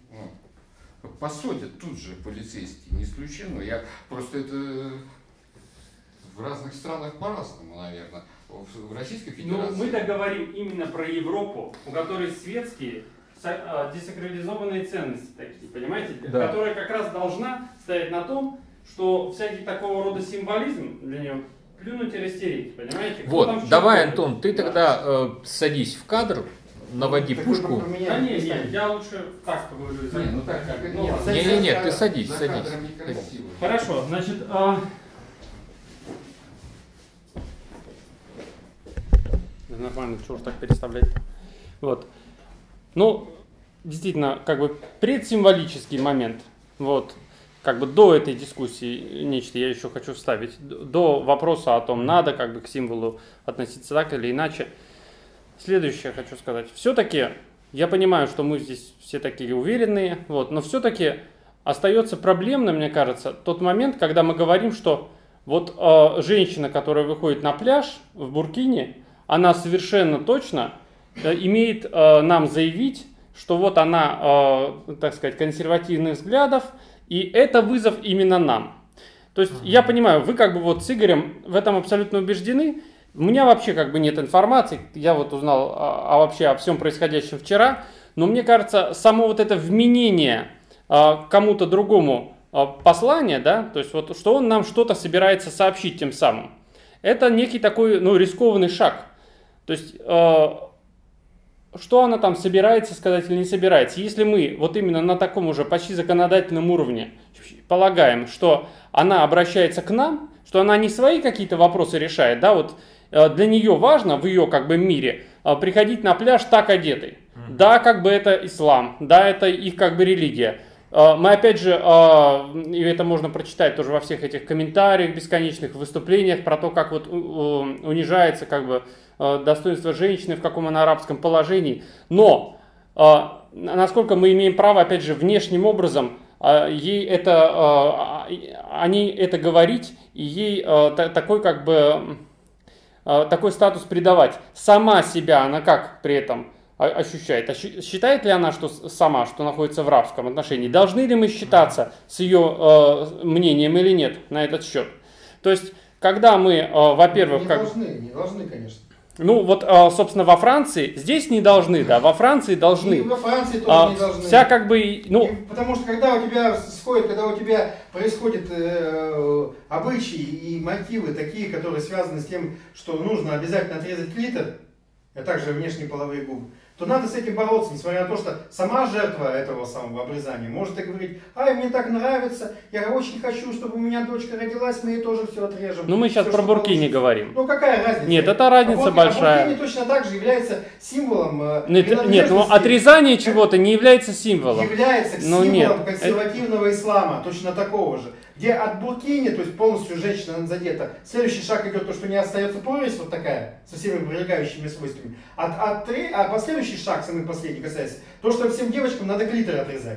ну, посадят тут же полицейские. Не исключено. Я просто это в разных странах по-разному, наверное. В Российской Федерации. Ну, мы-то говорим именно про Европу, у которой светские десакрализованные ценности такие, понимаете, да. Которая как раз должна стоять на том, что всякий такого рода символизм для нее плюнуть и растереть, понимаете? Вот, давай, Антон, ты да. тогда э, садись в кадр, наводи так пушку. Да нет, нет, я лучше так поговорю. Не, ну так, как ну, нет, нет, нет, нет, ты садись, за садись. Хорошо, значит, а... нормально, чего уж так переставлять. Вот. Ну, действительно, как бы предсимволический момент. Вот. Как бы до этой дискуссии нечто я еще хочу вставить. До вопроса о том, надо как бы к символу относиться так или иначе. Следующее хочу сказать. Все-таки, я понимаю, что мы здесь все такие уверенные, вот, но все-таки остается проблемным, мне кажется, тот момент, когда мы говорим, что вот э, женщина, которая выходит на пляж в буркине, она совершенно точно э, имеет э, нам заявить, что вот она, э, так сказать, консервативных взглядов, и это вызов именно нам. То есть, я понимаю, вы как бы вот с Игорем в этом абсолютно убеждены. У меня вообще как бы нет информации, я вот узнал а, а вообще о всем происходящем вчера, но мне кажется, само вот это вменение а, кому-то другому а, послание, да, то есть вот что он нам что-то собирается сообщить тем самым, это некий такой, ну, рискованный шаг. То есть, а, что она там собирается сказать или не собирается, если мы вот именно на таком уже почти законодательном уровне полагаем, что она обращается к нам, что она не свои какие-то вопросы решает, да, вот для нее важно в ее как бы мире приходить на пляж так одетой. Mm-hmm. Да, как бы это ислам, да, это их как бы религия. Мы опять же, и это можно прочитать тоже во всех этих комментариях, бесконечных выступлениях про то, как вот унижается как бы достоинство женщины, в каком она арабском положении. Но насколько мы имеем право, опять же, внешним образом ей это, они это говорить и ей такой как бы такой статус придавать. Сама себя она как при этом ощущает? Считает ли она, что сама, что находится в рабском отношении? Должны ли мы считаться с ее э, мнением или нет на этот счет? То есть, когда мы, э, во-первых... Не как... должны, не должны, конечно. Ну, вот, э, собственно, во Франции, здесь не должны, да, во Франции должны. И во Франции тоже а, не должны. Вся как бы, ну... И потому что, когда у тебя сходит, когда у тебя происходят э, обычаи и мотивы такие, которые связаны с тем, что нужно обязательно отрезать клитор, а также внешние половые губы, то надо с этим бороться, несмотря на то, что сама жертва этого самого обрезания может и говорить: ай, мне так нравится, я очень хочу, чтобы у меня дочка родилась, мы ей тоже все отрежем. Ну мы сейчас все, про буркини получится. говорим. Ну какая разница? Нет, это разница а большая. А буркини точно так же является символом э, Нет, нет, но отрезание чего-то не является символом. Является ну, символом нет. консервативного это... ислама, точно такого же. Где от буркини, то есть полностью женщина задета, следующий шаг идет то, что не остается прорезь вот такая, со всеми прилегающими свойствами. А, а, три, а последующий шаг, самый последний, касается то, что всем девочкам надо клитор отрезать.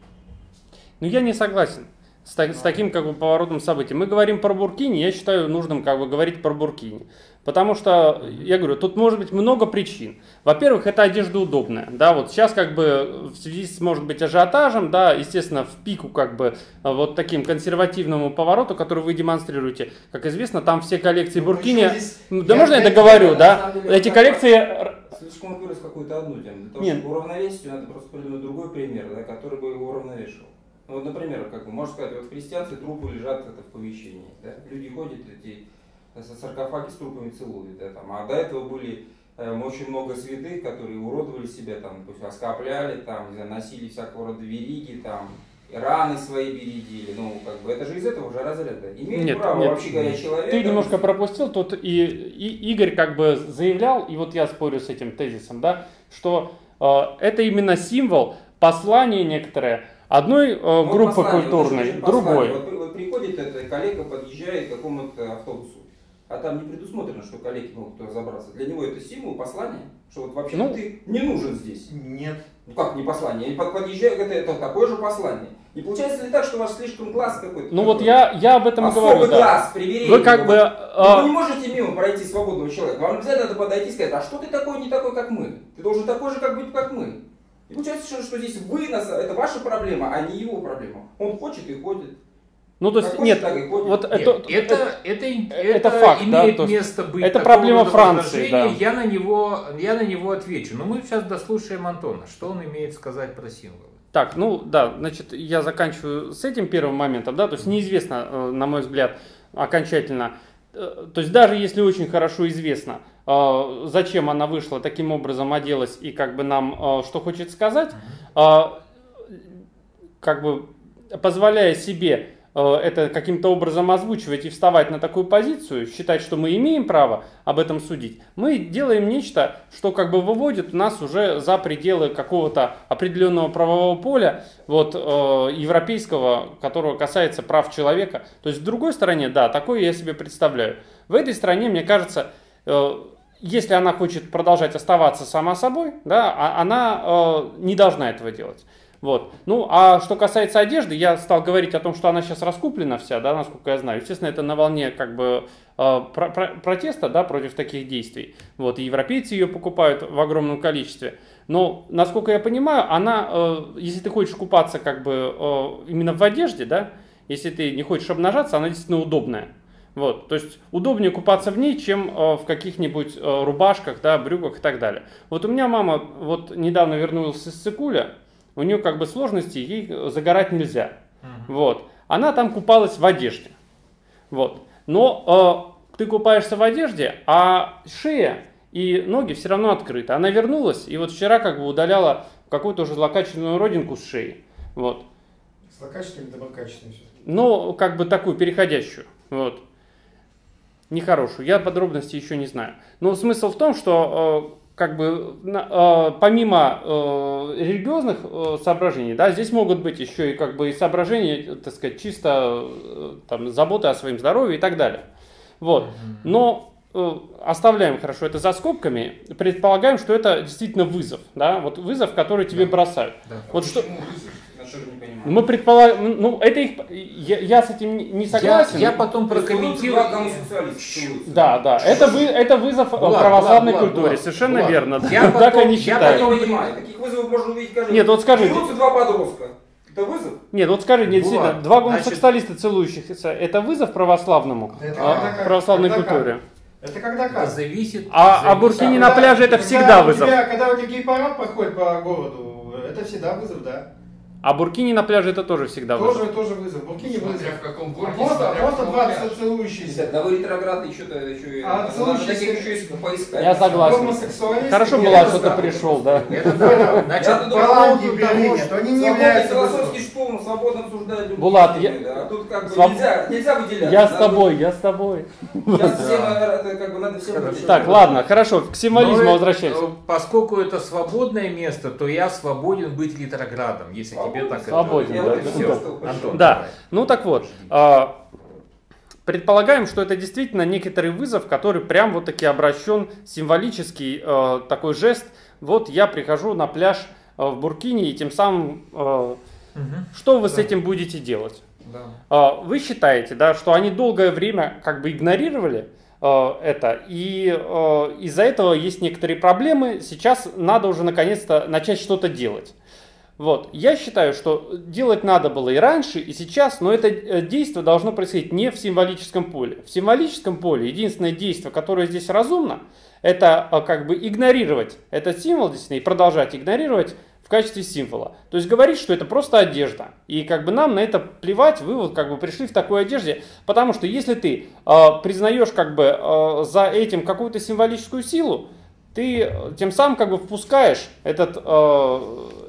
Ну я не согласен с, так, с таким как бы поворотом событий. Мы говорим про буркини, я считаю нужным как бы говорить про буркини. Потому что, я говорю, тут может быть много причин. Во-первых, эта одежда удобная. Да, вот сейчас как бы в связи с, может быть, ажиотажем, да, естественно, в пику как бы вот таким консервативному повороту, который вы демонстрируете. Как известно, там все коллекции ну, буркини... Здесь... Да я можно я договорю, да? Деле, эти коллекции... Слишком он вырос какую-то одну тему. Для того, Нет. чтобы уравновесить, надо просто придумать другой пример, да, который бы его уравновешивал. Ну, вот, например, как бы, можно сказать, вот в христианстве трупы лежат это в помещении. Да? Люди ходят, эти саркофаги с трупами целуют. Да, там. А до этого были э, очень много святых, которые уродовали себя, там, пусть оскопляли, там, не знаю, носили всякого рода вериги, там, раны свои бередили. Ну, как бы, это же из этого уже разряда. Имеет нет, право, нет, вообще говоря, человек... Ты немножко пропустил, тут и, и Игорь как бы заявлял, и вот я спорю с этим тезисом, да, что э, это именно символ послания некоторое, одной э, ну, группы послание, культурной, вот другой. Вот, вот приходит эта коллега, подъезжает к какому-то автобусу, а там не предусмотрено, что коллеги могут разобраться. Для него это символ, послание, что вот вообще ну, ты не нужен здесь. Нет. Ну как не послание? Я подъезжаю, это, это такое же послание. Не получается ли так, что у вас слишком глаз какой-то? Ну вот я, я об этом и говорю. Особый глаз, приверение. Вы как бы... А... Вы не можете мимо пройти свободного человека. Вам обязательно надо подойти и сказать: а что ты такой, не такой, как мы? Ты должен такой же, как быть, как мы. И получается, что, что здесь вы, это ваша проблема, а не его проблема. Он хочет и ходит. Ну, то есть, как нет, хочет, вот нет, это, это, это, это, это факт, имеет да, место быть. Это проблема Франции, да. Я на, него, я на него отвечу. Но мы сейчас дослушаем Антона. Что он имеет сказать про символы? Так, ну да, значит, я заканчиваю с этим первым моментом, да, то есть неизвестно, на мой взгляд, окончательно. То есть даже если очень хорошо известно, зачем она вышла, таким образом оделась и как бы нам что хочет сказать, как бы позволяя себе это каким-то образом озвучивать и вставать на такую позицию, считать, что мы имеем право об этом судить, мы делаем нечто, что как бы выводит нас уже за пределы какого-то определенного правового поля, вот, э, европейского, которого касается прав человека. То есть в другой стороне, да, такое я себе представляю. В этой стране, мне кажется, э, если она хочет продолжать оставаться сама собой, да, она э, не должна этого делать. Вот. Ну, а что касается одежды, я стал говорить о том, что она сейчас раскуплена вся, да, насколько я знаю. Естественно, это на волне как бы э, про- про- протеста, да, против таких действий. Вот, и европейцы ее покупают в огромном количестве. Но, насколько я понимаю, она, э, если ты хочешь купаться как бы э, именно в одежде, да, если ты не хочешь обнажаться, она действительно удобная. Вот, то есть удобнее купаться в ней, чем э, в каких-нибудь э, рубашках, да, брюках и так далее. Вот у меня мама вот недавно вернулась из Цикуля. У нее как бы сложности, ей загорать нельзя. Uh-huh. Вот. Она там купалась в одежде. Вот. Но э, ты купаешься в одежде, а шея и ноги все равно открыты. Она вернулась и вот вчера как бы удаляла какую-то уже злокачественную родинку с шеи. Вот. Злокачественную или доброкачественную? Ну, как бы такую переходящую. Вот. нехорошую. Я подробностей еще не знаю. Но смысл в том, что э, как бы э, помимо э, религиозных э, соображений, да, здесь могут быть еще и как бы и соображения, так сказать, чисто э, там, заботы о своем здоровье и так далее. Вот. Но э, оставляем хорошо это за скобками, предполагаем, что это действительно вызов, да, вот вызов, который тебе да. бросают. Да. Вот а что... Мы Мы предполагаем, ну это их, я, я с этим не согласен. Я, я потом прокомментирую. Да, да, это, вы, это вызов Влад, православной Влад, культуре, Влад, совершенно Влад. верно. Я Так потом- они я считают. потом- Я не понимаю, таких вызовов можно увидеть каждый Нет, вот скажи. Берутся два подростка. Это вызов? Нет, вот скажи, нет, Влад, действительно, два значит- гомосексуалиста целующихся, это вызов православному, Это а, когда как? православной Когда как? культуре. Это когда Это как? зависит. А, а зависит- буркини Когда- на пляже это когда всегда у вызов. тебя- Когда у тебя гей-парад проходит по городу, это всегда вызов, да. А буркини на пляже это тоже всегда Тоже, вызов. тоже вызов. Буркини Смотря вызов. в каком А городе, просто, смотря в просто каком двадцать пляже. целующихся. Да вы ретроградные что-то еще и... А надо целующиеся- таких еще и поискать. Я согласен. Гомосексуалисты. Хорошо нет, было, это что ты да. пришел, да. Это В да. этом- Значит, Я в тут Голландии, поводу в Берлине, того, что они не Свободный являются философский вызовом. штурм свободно обсуждают любые Булат, темы, я- да. А тут как бы Своб- нельзя, нельзя выделяться. Я с Надо- тобой, я с тобой. Сейчас всем, это как бы надо всем... Хорошо. выделять. Так, ладно, хорошо, к символизму Но, возвращайся. э, Поскольку это свободное место, то я свободен быть ретроградом, если тебе так это... Свободен, Я да. вот Это это всё. просто- Антон, Да, давай. ну так вот, а, предполагаем, что это действительно некоторый вызов, который прям вот таки обращен, символический э, такой жест. Вот я прихожу на пляж э, в буркини, и тем самым, э, Мгм. что вы с Да. этим будете делать? Да. А, Вы считаете, да, что они долгое время как бы игнорировали э, это, и э, из-за этого есть некоторые проблемы, сейчас надо уже наконец-то начать что-то делать. Вот. Я считаю, что делать надо было и раньше, и сейчас, но это э, действие должно происходить не в символическом поле. В символическом поле единственное действие, которое здесь разумно, это э, как бы игнорировать этот символ действительно и продолжать игнорировать в качестве символа. То есть говорить, что это просто одежда. И как бы нам на это плевать, вы вот как бы пришли в такой одежде. Потому что если ты э, признаешь как бы э, за этим какую-то символическую силу, ты э, тем самым как бы впускаешь этот, э,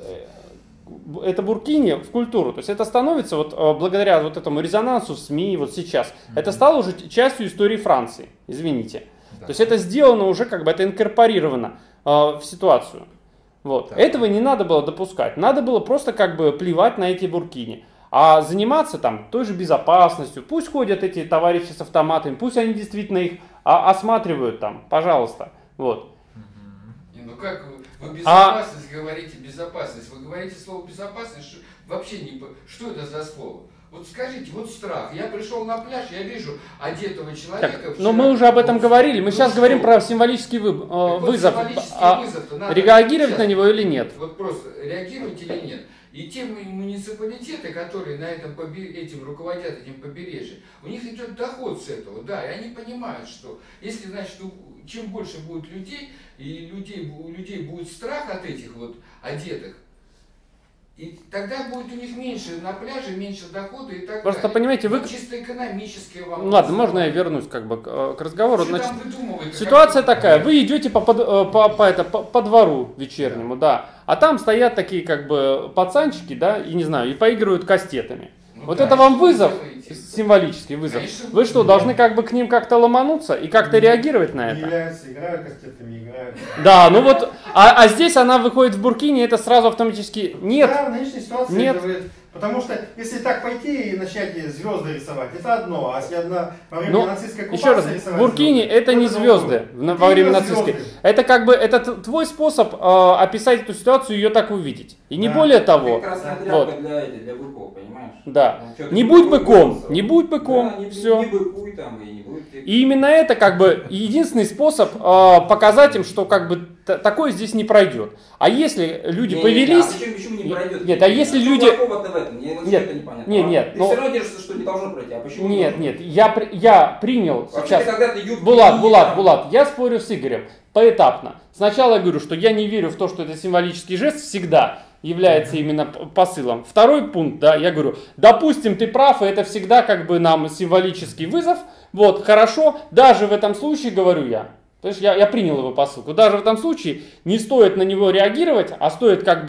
это буркини в культуру. То есть это становится вот э, благодаря вот этому резонансу в СМИ вот сейчас. Mm-hmm. Это стало уже частью истории Франции, извините. Да. То есть это сделано уже как бы, это инкорпорировано э, в ситуацию. Вот. Так. Этого не надо было допускать. Надо было просто как бы плевать на эти буркини. А заниматься там той же безопасностью. Пусть ходят эти товарищи с автоматами, пусть они действительно их а, осматривают там, пожалуйста. Вот. Не, ну как вы, вы безопасность говорите, безопасность. Вы говорите слово безопасность, что, вообще не... по- Что это за слово? Вот скажите, вот страх. Я пришел на пляж, я вижу одетого человека. Так, вчера. но мы уже об этом Ну, говорили. Мы ну сейчас что? говорим про символический вы- э, Так вот, вызов. символический А вызов-то надо реагировать сейчас- на него или нет? Вот просто реагировать или нет. И те му- муниципалитеты, которые на этом побе- этим руководят этим побережьем, у них идет доход с этого, да, и они понимают, что если, значит, у- чем больше будет людей, и людей, у людей будет страх от этих вот одетых, и тогда будет у них меньше на пляже, меньше дохода и так Просто далее. понимаете, вы... Вот чисто экономические вопросы. Ну, ладно, можно я вернусь как бы к, э, к разговору. Что Значит, там выдумывать? ситуация такая, вы идете по, под- э, по, по, это, по, по двору вечернему, да, а там стоят такие как бы пацанчики, да, и не знаю, и поигрывают кастетами. Ну Вот да, это вам что вы вызов, делаете? символический вызов. Конечно, Вы что, должны как бы к ним как-то ломануться и как-то реагировать на это? Являются, играют кастетами, играют. Да, ну вот, а, а здесь она выходит в буркини, это сразу автоматически нет. Да, в нынешней ситуации Нет. это вы- Потому что если так пойти и начать звезды рисовать, это одно, а если одна во время Ну, нацистской оккупации еще раз, рисовать буркини звезды, это не другое. звезды в- Это во время именно нацистской. звезды. Это как бы это т- твой способ э, описать эту ситуацию и ее так увидеть. И не Да. более того. Красная тряпка Вот. для, этих, для быков, понимаешь? Да. Ну, чё ты Не будь быков быком, борешься? не будь быком, Да, не, все. не быкуй там и не будь... И именно это как бы единственный способ э, показать им, что как бы т- такое здесь не пройдет. А если люди Не, повелись... Не, не, а почему, почему не Нет, пройдет? нет, а если Что люди- плохого-то в этом? Мне вообще Нет, это непонятно. нет, А нет, Ты но- все равно держишься, что не должно пройти. А почему не Нет, должно? нет, я, при- я принял Вообще сейчас... ты когда-то юбки Булат, не Булат, там- Булат, я спорю с Игорем поэтапно. Сначала я говорю, что я не верю в то, что это символический жест всегда является именно п- посылом. Второй пункт, да, я говорю, допустим, ты прав, и это всегда как бы нам символический вызов. Вот, хорошо, даже в этом случае, говорю я, то есть я, я принял его посылку, даже в этом случае не стоит на него реагировать, а стоит как бы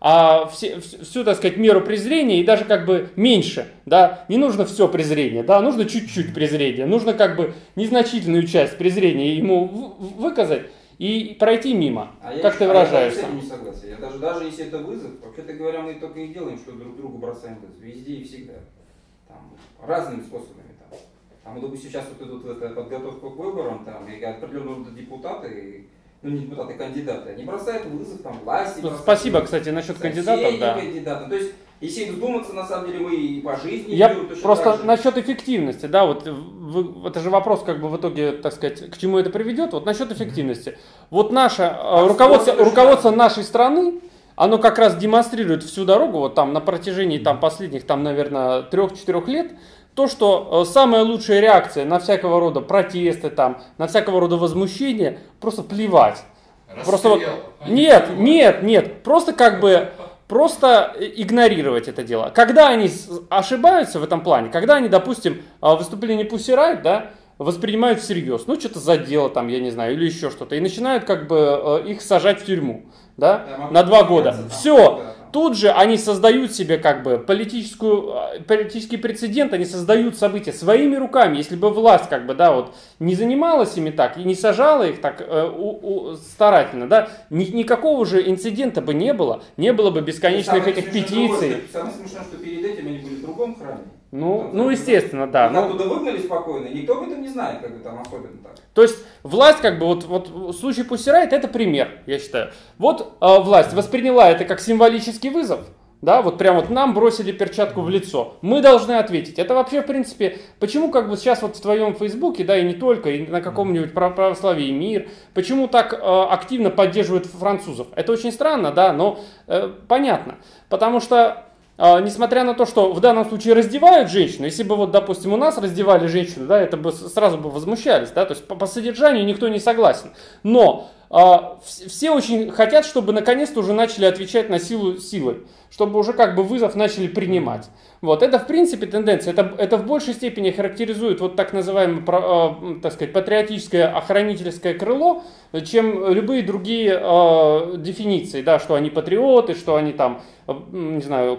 а все, всю, так сказать, меру презрения и даже как бы меньше, да, не нужно все презрение, да, нужно чуть-чуть презрения, нужно как бы незначительную часть презрения ему выказать и пройти мимо, а как я, ты а выражаешься. Я с этим не согласен. Я даже, даже если это вызов, вообще-то говоря, мы только и делаем, что друг другу бросаем вызов, везде и всегда, там, разными способами. Там, там допустим, сейчас вот идут эта подготовка к выборам, там, и определенного рода депутаты, ну не депутаты, кандидаты, они бросают вызов там власти. Ну, спасибо, кстати, насчет кандидатов, да. Кандидатов. То есть, если вдуматься, на самом деле, мы и по жизни Я делаем, просто насчет эффективности, да, вот вы, это же вопрос, как бы в итоге, так сказать, к чему это приведет. Вот насчет эффективности. Вот наше а руководство, руководство нашей страны, оно как раз демонстрирует всю дорогу, вот там на протяжении там последних, там, наверное, трех-четырех лет, то, что самая лучшая реакция на всякого рода протесты, там, на всякого рода возмущения, просто плевать. Просто вот, нет, нет, нет, просто как бы, просто игнорировать это дело. Когда они ошибаются в этом плане, когда они, допустим, выступление Pussy Riot, да, воспринимают всерьез, ну, что-то за дело там, я не знаю, или еще что-то, и начинают как бы их сажать в тюрьму, да, да на два года. Все. Тут же они создают себе как бы политическую, политический прецедент, они создают события своими руками. Если бы власть как бы, да, вот, не занималась ими так и не сажала их так э, у, у, старательно, да, ни, никакого же инцидента бы не было, не было бы бесконечных этих петиций. Самое смешное, что перед этим они были в другом храме. Ну, ну естественно, да. Их оттуда выгнали спокойно, никто об этом не знает, как бы там особенно так. То есть власть, как бы, вот, вот случай Pussy Riot, это пример, я считаю. Вот э, власть восприняла это как символический вызов, да, вот прям вот нам бросили перчатку в лицо. Мы должны ответить. Это вообще, в принципе, почему как бы сейчас вот в твоем Фейсбуке, да, и не только, и на каком-нибудь православии мир, почему так э, активно поддерживают французов? Это очень странно, да, но э, понятно. Потому что несмотря на то, что в данном случае раздевают женщину, если бы вот, допустим, у нас раздевали женщину, да, это бы сразу бы возмущались, да, то есть по, по содержанию никто не согласен. Но а, все очень хотят, чтобы наконец-то уже начали отвечать на силу силой, чтобы уже как бы вызов начали принимать. Вот, это в принципе тенденция, это, это в большей степени характеризует вот так называемое, э, так сказать, патриотическое охранительское крыло, чем любые другие э, дефиниции, да, что они патриоты, что они там, э, не знаю,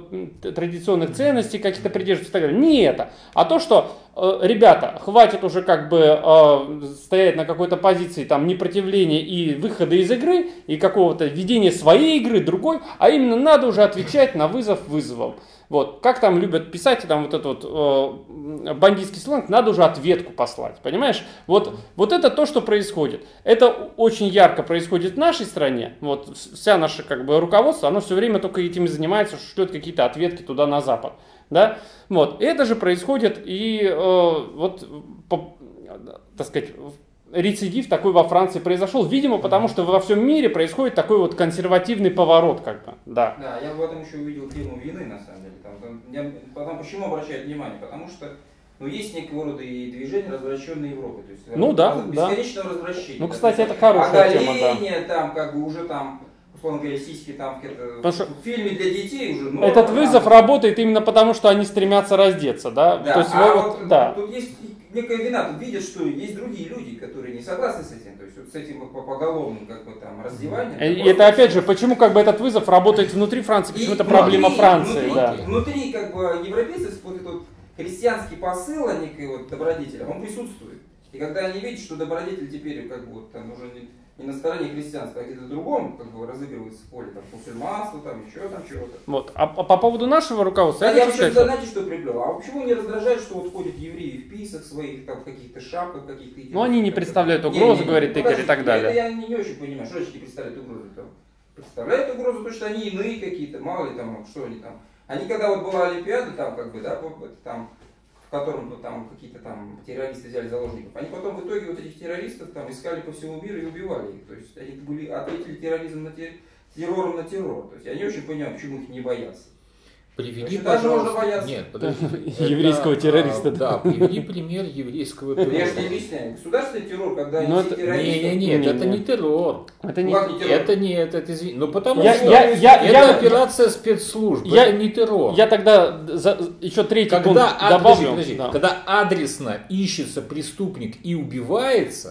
э, традиционных ценностей каких-то придерживаются и так далее. Не это, а то, что, э, ребята, хватит уже как бы э, стоять на какой-то позиции там непротивления и выхода из игры, и какого-то ведения своей игры, другой, а именно надо уже отвечать на вызов вызовом. Вот, как там любят писать, там вот этот вот э, бандитский сленг, надо уже ответку послать, понимаешь? Вот, вот это то, что происходит. Это очень ярко происходит в нашей стране. Вот вся наша как бы руководство, оно все время только этим и занимается, шлет какие-то ответки туда на Запад, да? Вот, это же происходит и э, вот, по, так сказать, рецидив такой во Франции произошел, видимо, потому что во всем мире происходит такой вот консервативный поворот, как бы, да. Да, я в этом еще увидел тему вины, на самом деле. Там, там, я, потом, почему обращаю внимание? Потому что, ну, есть некого рода и движение развращенной Европы, то есть ну, да, бесконечного да. развращения. Ну, кстати, это хорошая тема, да. Оголение, там, как бы уже там, условно говоря, сиськи там в, что в фильме для детей уже. Ну, этот вызов там, работает именно потому, что они стремятся раздеться, да? Да, то есть, а вот, вот, да. Тут есть некая вина, тут видят, что есть другие люди, которые не согласны с этим, то есть вот с этим по поголовным как бы там раздеванием. И это, это опять же, почему как бы этот вызов работает внутри Франции, почему это проблема Франции, внутри, да. Внутри как бы европейцев вот этот вот христианский посыл, некий вот добродетеля, он присутствует. И когда они видят, что добродетель теперь как бы вот там уже не, не на стороне христианства, а где-то в другом, как бы разыгрывается в поле, там, мусульманство, там, еще там чего-то. Вот. А, а по поводу нашего руководства, а я, я хочу вообще, сказать, знаете, что приплел? А почему не раздражает, что вот ходят евреи в писах своих, там, в каких-то шапках, каких-то... Ну, они не представляют угрозы, говорит Игорь, и так далее. Это я не, не очень понимаю, что значит не представляют угрозу. Там, представляют угрозу, то, что они иные какие-то, мало ли там, что они там. Они, когда вот была Олимпиада, там, как бы, да, там, в котором ну, там какие-то там террористы взяли заложников, они потом в итоге вот этих террористов там искали по всему миру и убивали их. То есть они были, ответили терроризм на террор, террором на террор. То есть я не очень понимаю, почему их не боятся. Приведи, даже можно пожалуйста, бояться. нет, подожди. Еврейского Это, террориста. А, да, приведи пример еврейского террора. Я же не объясняю. Государственный террор, когда они Но все это- террористы... Не, не, Не, нет, не. это не террор. Это не... Ладно, террор. Это не это, извини. Ну потому Я- что я- я- это я- операция спецслужб, я- это не террор. Я тогда за, еще третий Когда, пункт а, добавлю. подожди, подожди. Да. Когда адресно ищется преступник и убивается,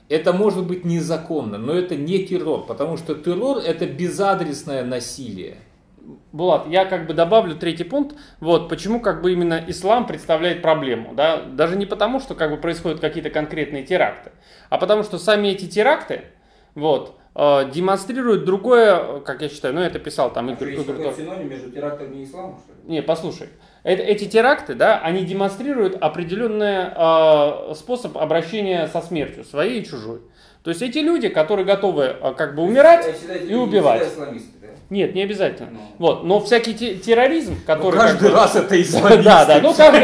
это может быть незаконно, но это не террор, потому что террор это безадресное насилие. Булат, я как бы добавлю третий пункт, вот, почему как бы именно ислам представляет проблему, да, даже не потому, что как бы происходят какие-то конкретные теракты, а потому что сами эти теракты, вот, э, демонстрируют другое, как я считаю, ну, это писал там Игорь. Есть какой синоним между терактом и исламом, что ли? Не, послушай, это, эти теракты, да, они демонстрируют определенный э, способ обращения со смертью, своей и чужой. То есть эти люди, которые готовы э, как бы умирать и убивать. Нет, не обязательно. Ну. Вот, но всякий терроризм, который... Ну, каждый как бы... раз это исламисты. Да, да, ну каждый...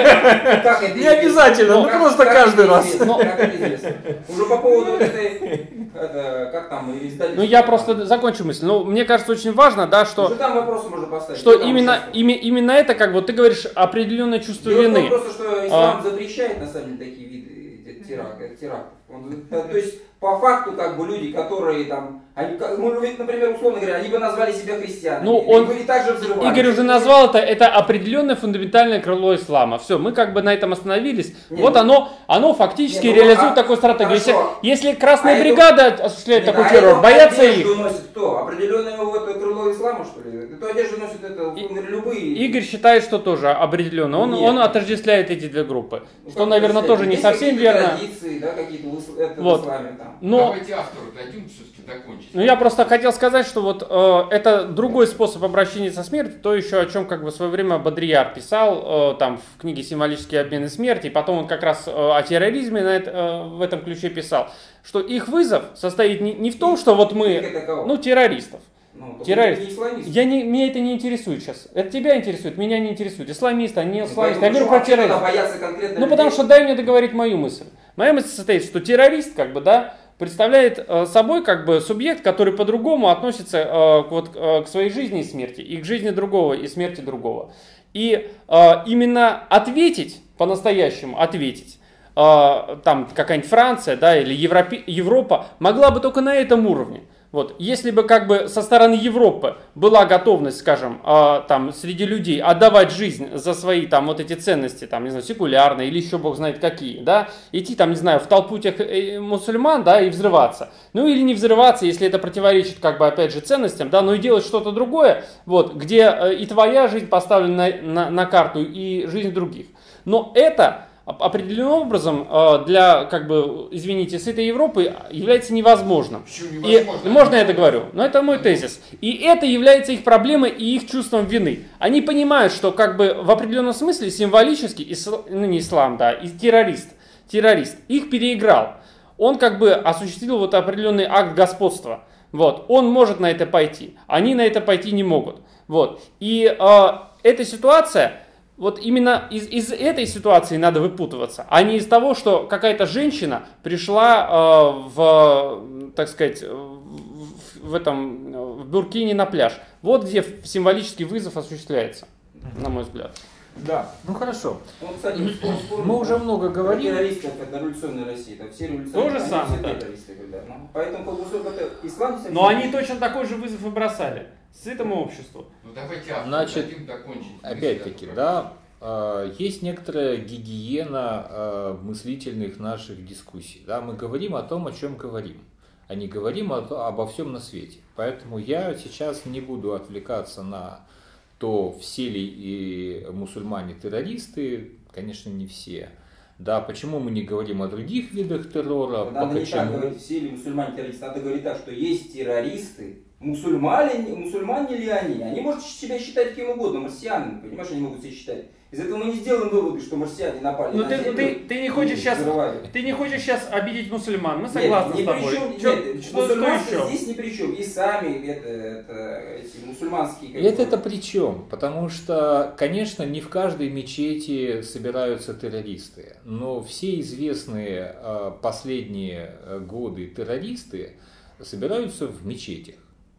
Не обязательно, ну просто каждый раз. Как это известно? Уже по поводу этой... Как там? Ну я просто закончу мысль. Ну, мне кажется, очень важно, да, что... Уже там вопросы можно поставить. Что именно, именно это, как вот ты говоришь, определенное чувство вины. Просто, что ислам запрещает, на самом деле, такие виды терактов. То есть, по факту, как бы, люди, которые там, они, ну, например, условно говоря, они бы назвали себя христианами, ну, он, были также взрывали. Игорь уже назвал это, это определенное фундаментальное крыло ислама. Все, мы как бы на этом остановились. Нет, вот оно, оно фактически нет, реализует а, такую стратегию. Если, если Красная а бригада это, осуществляет нет, такой а террор, боятся их. Носит кто? Определенное вот крыло ислама, что ли? Эту одежду носят это, говоря, любые. Игорь считает, что тоже определенно. Он, он отождествляет эти две группы. Ну, что, наверное, тоже не совсем верно. Традиции, да, какие-то это вот. В исламе там. Но... Давайте автору дадим все-таки закончить. Ну, я просто хотел сказать, что вот э, это другой способ обращения со смертью, то еще о чем как бы в свое время Бодрияр писал, э, там в книге «Символические обмены смерти», и потом он как раз э, о терроризме на это, э, в этом ключе писал, что их вызов состоит не, не в том, что вот мы, ну, террористов. Ну, террорист. Я не, меня это не интересует сейчас. Это тебя интересует, меня не интересует. Исламисты, они не исламисты. Я говорю про террористов. Ну, потому что дай мне договорить мою мысль. Моя мысль состоит, что террорист, как бы, да, представляет э, собой как бы субъект, который по-другому относится э, вот, э, к своей жизни и смерти, и к жизни другого, и смерти другого. И э, именно ответить, по-настоящему ответить, э, там какая-нибудь Франция, да, или Европе, Европа могла бы только на этом уровне. Вот. Если бы как бы со стороны Европы была готовность, скажем, э, там, среди людей отдавать жизнь за свои там вот эти ценности, там, не знаю, секулярные или еще бог знает какие, да, идти там, не знаю, в толпу тех мусульман, да, и взрываться. Ну или не взрываться, если это противоречит, как бы, опять же, ценностям, да, но и делать что-то другое, вот, где э, и твоя жизнь поставлена на, на, на карту, и жизнь других. Но это... определенным образом для, как бы, извините, с этой Европы является невозможным. невозможно? И, можно я это говорю? Но это мой тезис. И это является их проблемой и их чувством вины. Они понимают, что как бы в определенном смысле символически, исл... ну не ислам, да, и террорист, террорист их переиграл. Он как бы осуществил вот определенный акт господства. Вот. Он может на это пойти. Они на это пойти не могут. Вот. И э, эта ситуация... Вот именно из, из этой ситуации надо выпутываться, а не из того, что какая-то женщина пришла э, в, так сказать, в, в этом в буркине на пляж. Вот где символический вызов осуществляется, на мой взгляд. Да, ну хорошо. Ну, кстати, мы уже много говорили. Террористов это революционная Россия, это все революционные. То же самое, да. Террористы, да. Ну, поэтому как бы это ислам. Но они точно такой же вызов и бросали с этому обществу. Ну давайте автору Значит, дадим закончить. опять-таки, да, есть некоторая гигиена мыслительных наших дискуссий. Да, мы говорим о том, о чем говорим, а не говорим о, обо всем на свете. Поэтому я сейчас не буду отвлекаться на то, все ли и мусульмане террористы, конечно, не все. Да, почему мы не говорим о других видах террора? Надо не так говорить, все ли мусульмане террористы, надо говорить так, что есть террористы. Мусульмане, мусульмане ли они? Они могут себя считать каким угодно, марсианами, понимаешь, они могут себя считать. Из этого мы не сделаем выводы, что марсиане напали ну, на ты, землю. Ты, ты, не хочешь сейчас, ты не хочешь сейчас обидеть мусульман, мы согласны нет, с тобой. Чем, Чё, нет, что, мусульманцы что здесь ни при чем, и сами это, это, эти мусульманские... Это это при чем? Потому что, конечно, не в каждой мечети собираются террористы, но все известные последние годы террористы собираются в мечетях.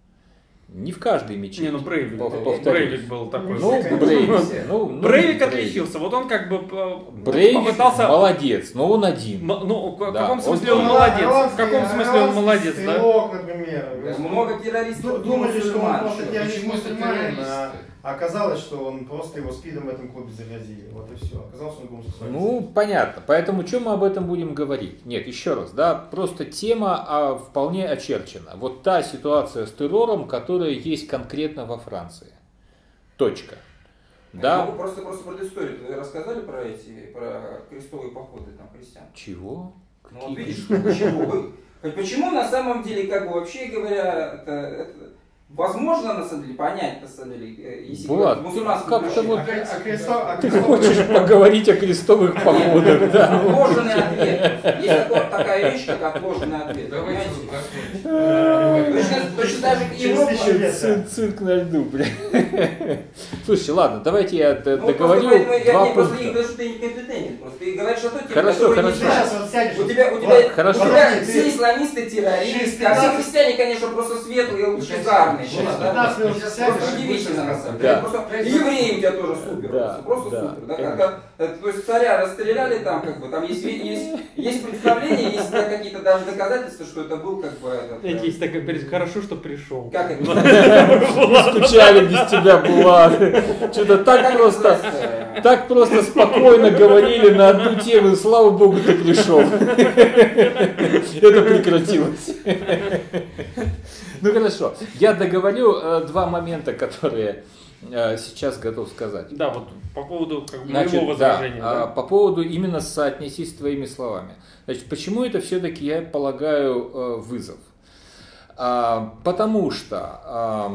Не в каждой мечети. Не, ну Брейвик, Брейвик был такой. Ну, Брейвик, ну, ну, Брейвик отличился. Вот он как бы Брейвик попытался... молодец, но он один. Ну, в да. каком смысле он, он молодец? В каком смысле он молодец, стрелок, да? например. Много террористов. Думали, что он просто террористы? террорист. а оказалось, что он просто его спидом в этом клубе заразили. Вот и все. Оказалось, он гомосексуалист. Ну, понятно. Поэтому что мы об этом будем говорить? Нет, еще раз, да, просто тема а, вполне очерчена. Вот та ситуация с террором, которая есть конкретно во Франции. Точка. Да. Могу просто, просто предысторию. Вы рассказали про эти, про крестовые походы там христиан? Чего? Ну вот видишь, почему? Почему на самом деле, как бы вообще говоря, это, это возможно на самом деле понять, на самом деле, если Влад, мусульманское как-то вот А, а кресто- а ты кресто- хочешь поговорить о крестовых походах, да? отложенный ответ. Есть такая, такая вещь, как отложенный ответ. Давайте Понимаете? Точно, точно так же и Через Европа. тысячу лет. Цирк, цирк на льду, бля. Слушайте, ладно, давайте я д- Ну, договорю просто поэтому два я не просто не пункта. говорю, что ты некомпетентен. Просто ты говоришь о той теме, Хорошо, которую хорошо. не Ты сейчас знаешь. вот сядешь. У тебя, у тебя, Вот, хорошо. у тебя Подожди, все ты- исламисты террористы, через а все пятнадцать христиане, конечно, просто светлые, лучезарные. Через просто, да? пятнадцать минут Просто сядешь. удивительно на самом Да. деле. Просто и евреи у тебя тоже супер. Да, Просто да, супер. Да, конечно. когда, э, то есть царя расстреляли там, как бы, там есть, есть, есть представления, есть да, какие-то даже доказательства, что это был как бы этот, э, Знаете, есть такая говорит, хорошо, что пришел. как это? Скучали без тебя, Булат. Что-то так Как просто, называется? так просто спокойно говорили на одну тему, и слава богу, ты пришел. Это прекратилось. Ну хорошо, я договорю э, два момента, которые э, сейчас готов сказать. Да, вот по поводу как бы, Значит, моего да, возражения. а, да. по поводу именно соотнесись с твоими словами. Значит, почему это все-таки, я полагаю, э, вызов? А, потому что а,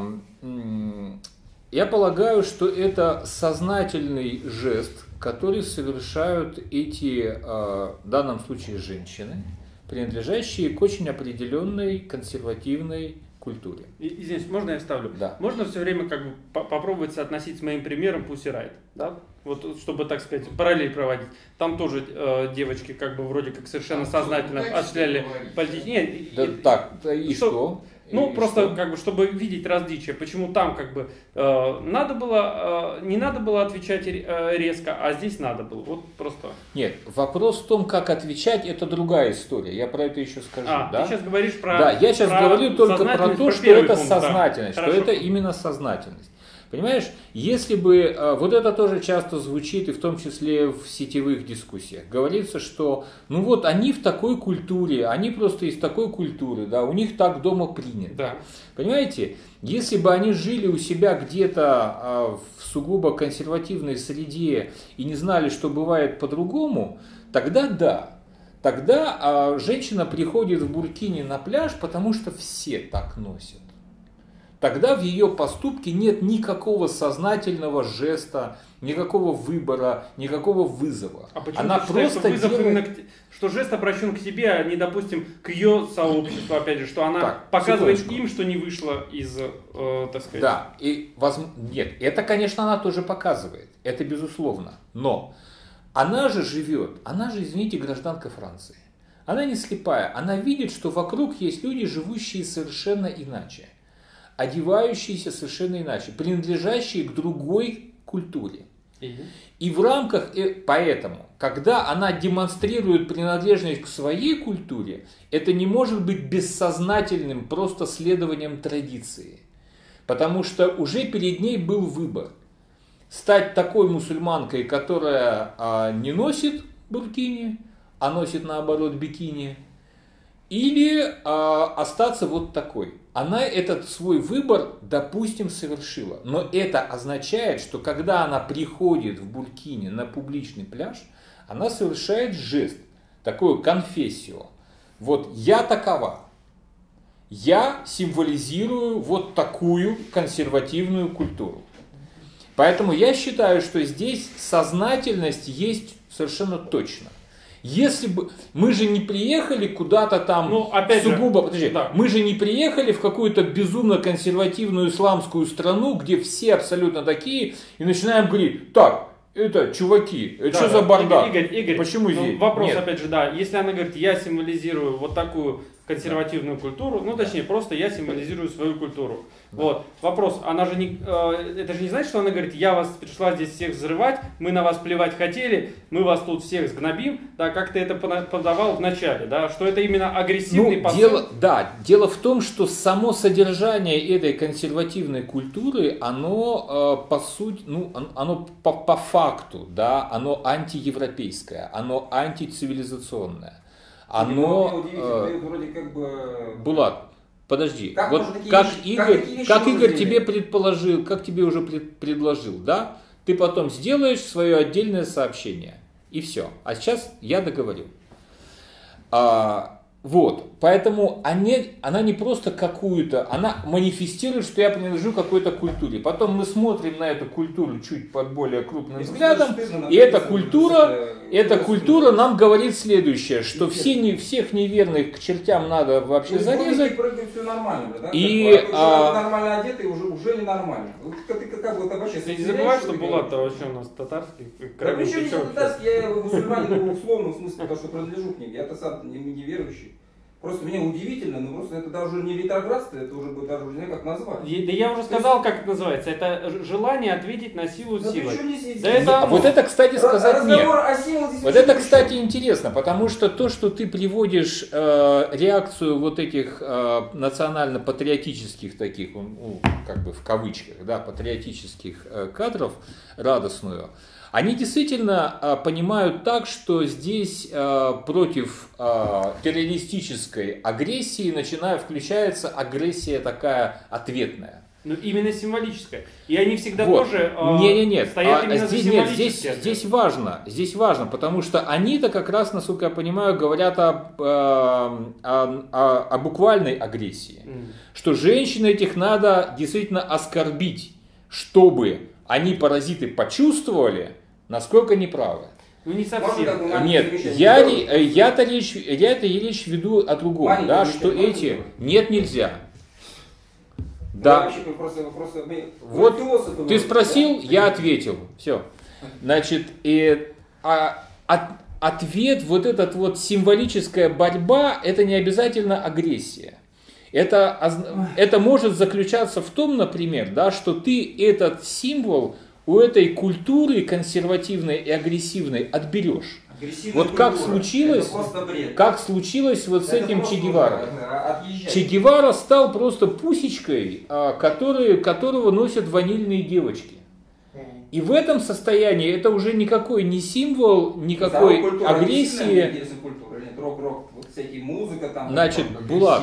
м, я полагаю, что это сознательный жест, который совершают эти, э, в данном случае, женщины, принадлежащие к очень определенной консервативной культуре. И- Извините, можно я вставлю? Да. Можно все время как бы по- попробовать соотносить с моим примером Pussy Riot, да? Вот чтобы, так сказать, параллель проводить. Там тоже э, девочки как бы вроде как совершенно Там сознательно тоже осуществляли говорите. политические... Нет, и- Да, и- так, да и что- что? Ну, И просто что? как бы, чтобы видеть различия, почему там как бы э, надо было, э, не надо было отвечать ре- э, резко, а здесь надо было. Вот просто. Нет, вопрос в том, как отвечать, это другая история. Я про это еще скажу. А, да? ты сейчас говоришь про. Да, я сейчас про говорю только про сознательность, то, про что первый это пункт, да. сознательность, что Хорошо. это именно сознательность. Понимаешь, если бы, э, вот это тоже часто звучит, и в том числе в сетевых дискуссиях, говорится, что, ну вот, они в такой культуре, они просто из такой культуры, да, у них так дома принято. Да. Понимаете, если бы они жили у себя где-то э, в сугубо консервативной среде и не знали, что бывает по-другому, тогда да. Тогда а, женщина приходит в буркине на пляж, потому что все так носят. Тогда в ее поступке нет никакого сознательного жеста, никакого выбора, никакого вызова. А почему Она ты считаешь, просто что вызов делает... именно к те- что жест обращен к тебе, а не, допустим, к ее сообществу, опять же, что она Так, показывает секундочку. им, что не вышло из, э, так сказать. Да, и возм- нет, это, конечно, она тоже показывает, это безусловно, но она же живет, она же, извините, гражданка Франции, она не слепая, она видит, что вокруг есть люди, живущие совершенно иначе, одевающиеся совершенно иначе, принадлежащие к другой культуре. И? И в рамках, э, поэтому, когда она демонстрирует принадлежность к своей культуре, это не может быть бессознательным просто следованием традиции. Потому что уже перед ней был выбор. Стать такой мусульманкой, которая а, не носит буркини, а носит наоборот бикини, или а, остаться вот такой. Она этот свой выбор, допустим, совершила. Но это означает, что когда она приходит в буркине на публичный пляж, она совершает жест, такую конфессию. Вот я такова. Я символизирую вот такую консервативную культуру. Поэтому я считаю, что здесь сознательность есть совершенно точно. Если бы мы же не приехали куда-то там Ну, опять же, сугубо, подожди, да. мы же не приехали в какую-то безумно консервативную исламскую страну, где все абсолютно такие, и начинаем говорить: так, это чуваки, это Да, что за да. бардак? Игорь, Игорь, Почему ну, здесь? Вопрос, Нет. опять же, да, если она говорит, я символизирую вот такую консервативную культуру, ну точнее, просто я символизирую свою культуру. Да. Вот. Вопрос, она же не, э, это же не значит, что она говорит, я вас пришла здесь всех взрывать, мы на вас плевать хотели, мы вас тут всех сгнобим, да, как ты это подавал в начале, да, что это именно агрессивный ну, посыл. Дело, да, дело в том, что само содержание этой консервативной культуры, оно э, по сути, ну, оно по, по факту, да, оно антиевропейское, оно антицивилизационное. Оно, э, вроде как бы... Булат, подожди, как вот такие как вещи, Игорь, как, как Игорь тебе предположил, как тебе уже пред, предложил, да, ты потом сделаешь свое отдельное сообщение, и все. А сейчас я договорил. А, вот, поэтому они, она не просто какую-то, она манифестирует, что я принадлежу какой-то культуре. Потом мы смотрим на эту культуру чуть под более крупным взглядом, и эта культура, эта культура нам говорит следующее, что все не, всех неверных к чертям надо вообще зарезать. Все нормально, да? И а, а, нормально одетый уже, уже ненормально. Ты как бы это вообще... Ты не забывай, что Булат-то вообще у нас татарский. Да причем не татарский, я мусульманин в условном смысле, потому что принадлежу к ним. Я-то сам не, не верующий. Просто мне удивительно, но просто это даже не ретроградство, это уже даже не знаю, как назвать. Да я уже сказал, как это называется. Это желание ответить на силу да силой. Да это... Вот это, кстати, сказать нет. Вот это, кстати, очень... интересно, потому что то, что ты приводишь э, реакцию вот этих э, национально-патриотических таких, ну, как бы в кавычках, да, патриотических э, кадров, радостную, они действительно э, понимают так, что здесь э, против э, террористической агрессии начинает включается агрессия такая ответная. Ну именно символическая. И они всегда вот. тоже э, не, не, нет. стоят а, именно здесь, за нет, здесь, здесь важно, здесь важно, потому что они-то как раз, насколько я понимаю, говорят об, э, о, о, о буквальной агрессии. Mm. Что женщин этих надо действительно оскорбить, чтобы они, паразиты, почувствовали, насколько неправы. Ну не совсем. Нет, я, я-то речь, я это речь веду о другом, маленький, да, что эти... Нет, нельзя. Да. Ну, просто, просто, мы, вот ты можем, спросил, да? Я ответил. Все. Значит, и, а, от, ответ, вот этот вот символическая борьба, это не обязательно агрессия. Это, это может заключаться в том, например, да, что ты этот символ у этой культуры консервативной и агрессивной отберешь. Вот как случилось, как случилось вот с это этим Че Геварой. Че Гевара стал просто пусечкой, который, которого носят ванильные девочки. И в этом состоянии это уже никакой не символ, никакой культура, агрессии. Рок-рок, вот всякие музыка там. Значит, Булат,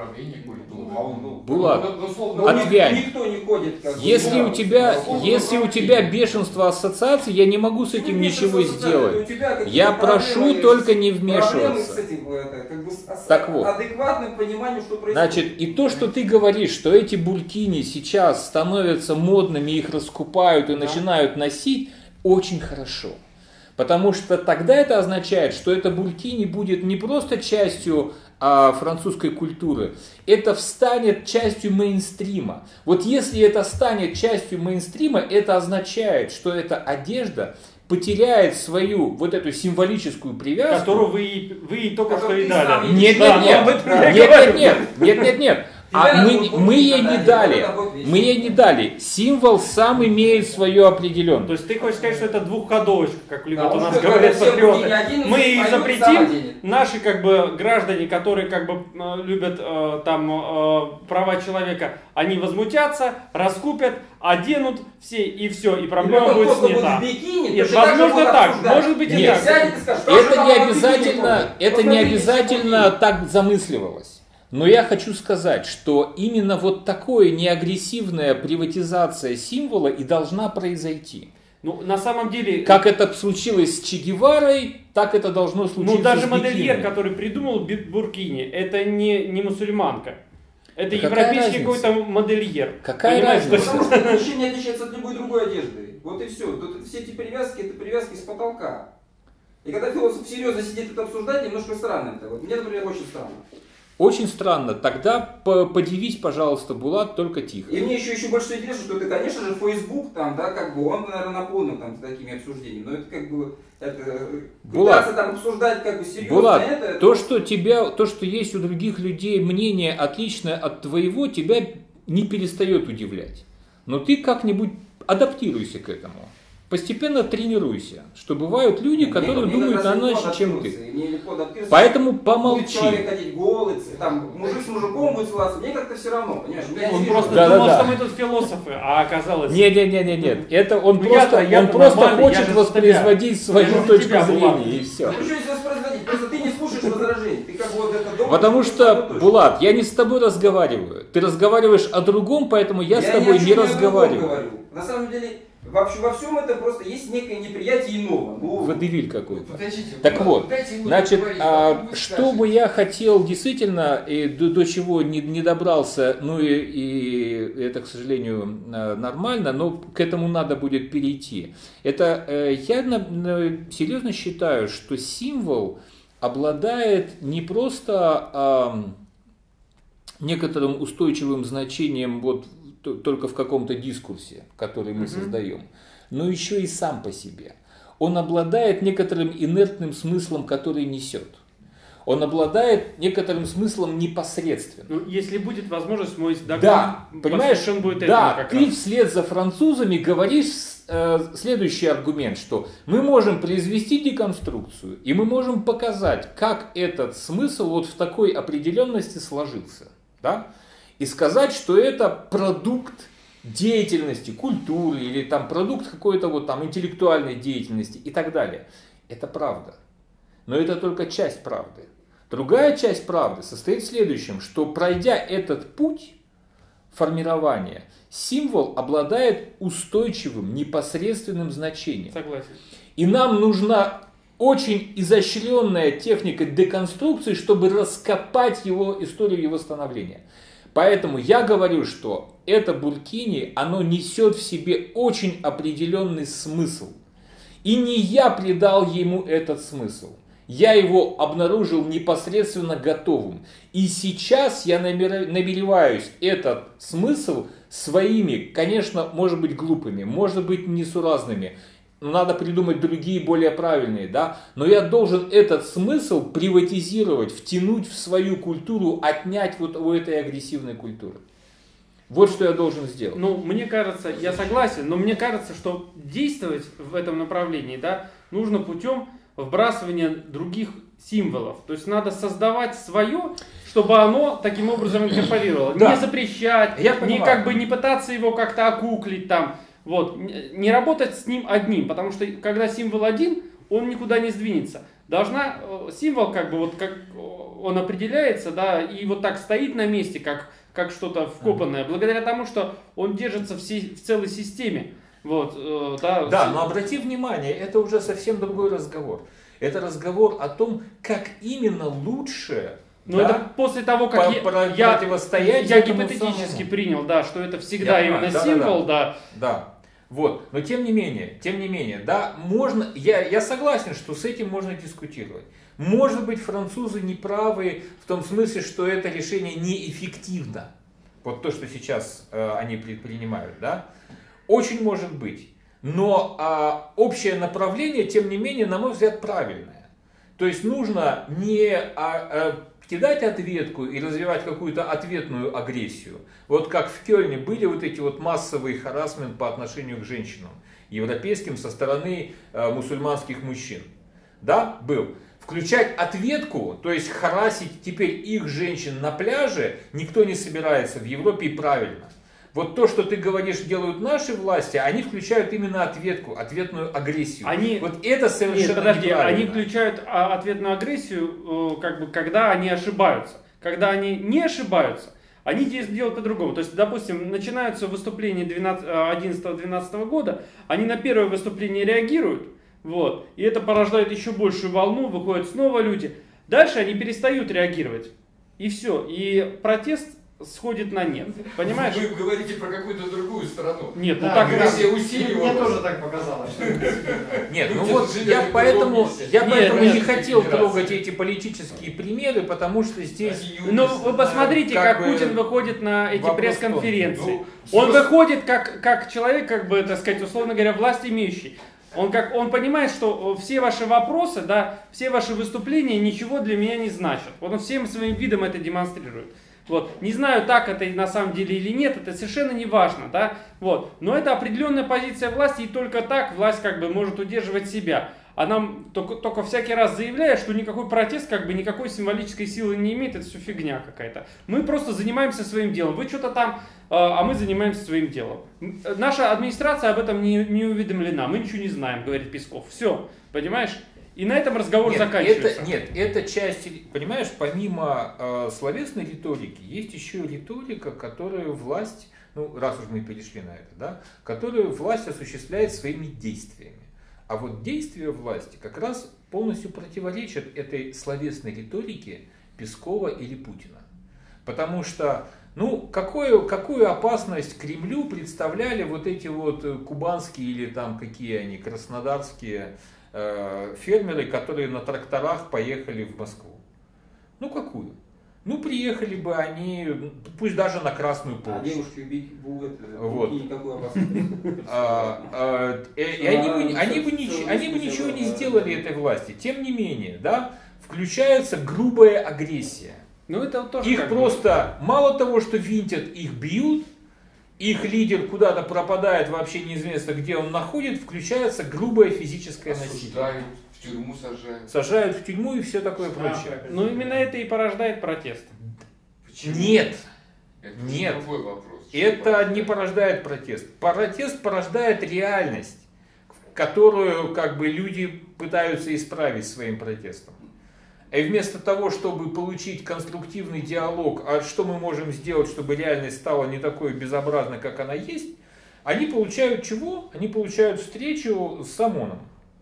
Булат, отвянь. Никто не ходит, как если у тебя, если у тебя бешенство ассоциаций, я не могу с этим ничего сделать. Я прошу только не вмешиваться. Так вот. Адекватным пониманием, что происходит. Значит, и то, что ты говоришь, что эти булькини сейчас становятся модными, их раскупают и да. начинают носить, очень хорошо. Потому что тогда это означает, что это булькини будет не просто частью а, французской культуры, это встанет частью мейнстрима. Вот если это станет частью мейнстрима, это означает, что эта одежда потеряет свою вот эту символическую привязку. Которую вы, вы только что и дали. Нет, нет, нет, нет, нет, нет, нет, нет, нет. А мы, мы ей не дали, мы ей не дали. Символ сам имеет свою определенность. То есть ты хочешь сказать, что это двухходовочка, как любят да, у нас говорят патриоты. Мы ей запретим, наши как бы граждане, которые как бы любят э, там э, права человека, они возмутятся, раскупят, оденут все и все, и проблема и будет снята. Нет, возможно так, может быть и нет, так. Это не обязательно, это не обязательно так замысливалось. Но я хочу сказать, что именно вот такое неагрессивная приватизация символа и должна произойти. Ну, на самом деле... Как это случилось с Че Геварой, так это должно случиться ну, даже с Бикини. Модельер, который придумал буркини, это не, не мусульманка. Это а европейский какой-то модельер. Какая Понимаешь, разница? Потому что вообще не отличается от любой другой одежды. Вот и все. Тут все эти привязки, это привязки с потолка. И когда философ серьезно сидит это обсуждать, немножко странно это. Вот мне, например, очень странно. Очень странно. Тогда подивись, пожалуйста, Булат, только тихо. И мне еще, еще больше интересно, что это, конечно же, Facebook, там, да, как бы, он, наверное, наполнен там такими обсуждениями, но это как бы, это, Булат, пытаться там обсуждать как бы серьезно. Булат, это, это... То, что тебя, то, что есть у других людей мнение отличное от твоего, тебя не перестает удивлять. Но ты как-нибудь адаптируйся к этому. Постепенно тренируйся, что бывают люди, мне, которые мне думают иначе, чем ты. Мне Поэтому будет помолчи. человек ходить голый, там, мужик с мужиком будет целоваться, мне как-то все равно, понимаешь? Он вижу, просто да, думал, да, да. что мы тут философы, а оказалось... Нет, нет, нет, нет, нет. Это он Ну, просто, я-то- я-то он просто нормальный, я хочет же за воспроизводить тебя. свою Я же за точку тебя, Булат. зрения, и все. Ну что здесь воспроизводить? Просто ты не слушаешь возражений. Ты как бы вот это дома... Потому ты что, точно. Булат, я не с тобой разговариваю. Ты разговариваешь о другом, поэтому я, Я с ни тобой о чем не ни о другом разговариваю. говорю. На самом деле, вообще во всем этом просто есть некое неприятие иного. Ну, Водевиль какой-то. Подождите, Так Булат, вот, дайте ему значит, договорить, а, потом вы что скажете. бы я хотел действительно, и до, до чего не, не добрался, ну и, и это, к сожалению, э, нормально, но к этому надо будет перейти. Это э, я на- на- серьезно считаю, что символ обладает не просто а, некоторым устойчивым значением вот т- только в каком-то дискурсе, который мы Мгм. создаем, но еще и сам по себе. Он обладает некоторым инертным смыслом, который несет. Он обладает некоторым смыслом непосредственно. Ну, если будет возможность, мой доклад Да, понимаешь, посвящен будет этому да, как ты раз. вслед за французами говоришь э, следующий аргумент, что мы можем произвести деконструкцию, и мы можем показать, как этот смысл вот в такой определенности сложился. Да? И сказать, что это продукт деятельности, культуры, или там продукт какой-то вот там интеллектуальной деятельности и так далее. Это правда. Но это только часть правды. Другая часть правды состоит в следующем, что пройдя этот путь формирования, символ обладает устойчивым, непосредственным значением. Согласен. И нам нужна очень изощренная техника деконструкции, чтобы раскопать его историю его становления. Поэтому я говорю, что это буркини, оно несет в себе очень определенный смысл. И не я придал ему этот смысл. Я его обнаружил непосредственно готовым. И сейчас я намереваюсь этот смысл своими, конечно, может быть глупыми, может быть несуразными, надо придумать другие, более правильные, да, но я должен этот смысл приватизировать, втянуть в свою культуру, отнять вот у этой агрессивной культуры. Вот что я должен сделать. Ну, мне кажется, я согласен, но мне кажется, что действовать в этом направлении, да, нужно путем вбрасывания других символов. То есть надо создавать свое, чтобы оно таким образом инкорпорировало. Да. Не запрещать, Я не понимаю. как бы не пытаться его как-то окуклить там. Вот. Не работать с ним одним, потому что когда символ один, он никуда не сдвинется. Должна э, символ, как бы вот как он определяется, да, и вот так стоит на месте, как, как что-то вкопанное, благодаря тому, что он держится в, си- в целой системе. Вот, э, да, Да, но обрати внимание, это уже совсем другой разговор. Это разговор о том, как именно лучше, Но да, это после того, как по- я, про- я, противостоять я этому гипотетически самому. принял, да, что это всегда Я именно понимаю, да, символ, да. Да, вот. Но тем не менее, тем не менее, да, можно, я, я согласен, что с этим можно дискутировать. Может быть, французы не правы в том смысле, что это решение неэффективно. Вот то, что сейчас э, они предпринимают, да. Очень может быть. Но а, общее направление, тем не менее, на мой взгляд, правильное. То есть нужно не а, а, кидать ответку и развивать какую-то ответную агрессию. Вот как в Кёльне были вот эти вот массовые харассмент по отношению к женщинам, европейским со стороны а, мусульманских мужчин. Да, был. Включать ответку, то есть харассить теперь их женщин на пляже, никто не собирается в Европе, и правильно. Вот то, что ты говоришь, делают наши власти, они включают именно ответку, ответную агрессию. Они... Вот это совершенно Нет, подожди, неправильно. они включают а, ответную агрессию, э, как бы, когда они ошибаются. Когда они не ошибаются, они де- делают по-другому. То есть, допустим, начинаются выступления одиннадцатого-двенадцатого года, они на первое выступление реагируют, вот, и это порождает еще большую волну, выходят снова люди. Дальше они перестают реагировать. И все. И протест сходит на нет. Понимаешь? Вы говорите про какую-то другую страну. Нет, ну Да, так... да, Агрессия мне, усиливалась. мне тоже так показалось. Что Нет, ну Люди вот жили я в поэтому, другом месте. я Нет, поэтому нет, не хотел федерация. трогать эти политические примеры, потому что здесь... Они Ну, юристы, вы посмотрите, как как, бы Путин выходит на эти вопрос пресс-конференции. в том, Он ну, выходит как, как человек, как бы, так сказать, условно говоря, власть имеющий. Он, как, он понимает, что все ваши вопросы, да, все ваши выступления ничего для меня не значат. Вот он всем своим видом это демонстрирует. Вот. Не знаю, так это на самом деле или нет, это совершенно не важно, да? Вот. Но это определенная позиция власти, и только так власть как бы может удерживать себя. А нам только, только всякий раз заявляет, что никакой протест как бы никакой символической силы не имеет, это все фигня какая-то. Мы просто занимаемся своим делом. Вы что-то там, а мы занимаемся своим делом. Наша администрация об этом не, не уведомлена, мы ничего не знаем, говорит Песков. Все, понимаешь? И на этом разговор Нет, заканчивается. это, нет, это часть, понимаешь, помимо э, словесной риторики, есть еще риторика, которую власть, ну раз уж мы перешли на это, да, которую власть осуществляет своими действиями. А вот действия власти как раз полностью противоречат этой словесной риторике Пескова или Путина. Потому что, ну, какую, какую опасность Кремлю представляли вот эти вот кубанские или там какие они, краснодарские э, фермеры, которые на тракторах поехали в Москву? Ну, какую? Ну, приехали бы они, пусть даже на Красную А площадь. девушки убить будут, Вот. и никакой опасности. А, а, и и они бы, они бы, нич- они бы ничего не сделали этой власти. Тем не менее, да, включается грубая агрессия. Ну, это вот тоже Их как бы- просто, мало того, что винтят, их бьют, их лидер куда-то пропадает, вообще неизвестно, где он находит, включается грубое физическое насилие. Осуждают, в тюрьму сажают. Сажают в тюрьму и все такое прочее. Ну, именно это и порождает протест. Почему? Нет, Это нет. другой вопрос. это не порождает протест. Протест порождает реальность, которую как бы люди пытаются исправить своим протестом. И вместо того, чтобы получить конструктивный диалог, а что мы можем сделать, чтобы реальность стала не такой безобразной, как она есть, они получают чего? Они получают встречу с ОМОНом,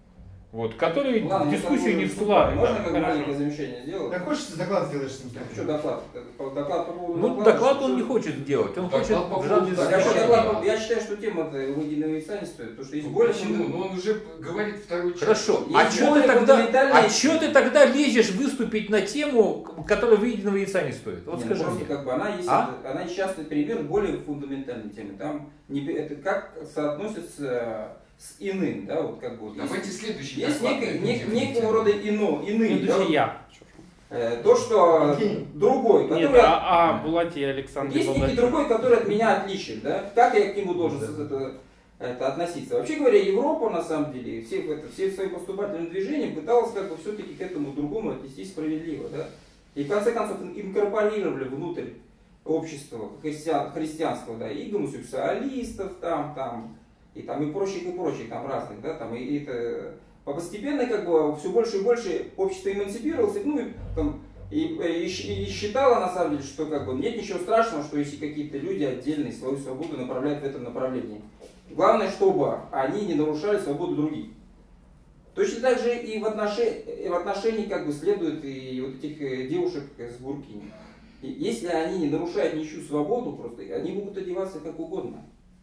вот, который Ладно, в мы дискуссию с тобой не выступаем. вступает. Можно Да. как Хорошо. маленькое замечание сделать? Так хочешь доклад сделаешь с ним? Что доклад? Доклад по поводу Ну, доклада, доклад что- он не хочет сделать, он Доклад хочет по в жанре поводу Так, а что Зачем? доклад? Я считаю, что тема-то выеденного яйца не стоит, потому что есть более Почему? фунда- Ну он уже говорит второй час. Хорошо, Есть а что ты более тогда, фундаментальные- а чё ты тогда лезешь выступить на тему, которая выеденного яйца не стоит? Вот Не, ну скажи просто мне. как бы она есть, А? она есть частный пример более фундаментальной темы. Там не, это как соотносится с иным, да, вот как бы вот Давайте следующий есть доклад некое, будем нек- некого делать. рода ино, иные, да, Следующий я. э, то, что Окей. другой, Нет, который а, а Булати Александр есть некий Булати. другой, который от меня отличен, да? Как я к нему должен это, это относиться? Вообще говоря, Европа на самом деле, все, это, все свои поступательные движения пыталась как бы все-таки к этому другому отнестись справедливо, да? И в конце концов инкорпорировали внутрь общества христиан, христианского, да, и гомосексуалистов там, там, и там и прочих, и прочих, там разных, да, там, и, и это постепенно как бы все больше и больше общество эмансипировалось, ну, и, там, и, и, и считало на самом деле, что как бы нет ничего страшного, что если какие-то люди отдельные свою свободу направляют в этом направлении. Главное, чтобы они не нарушали свободу других. Точно так же и в отношении, в отношении как бы следует и вот этих э, девушек с буркини. И если они не нарушают ничью свободу, просто они могут одеваться как угодно.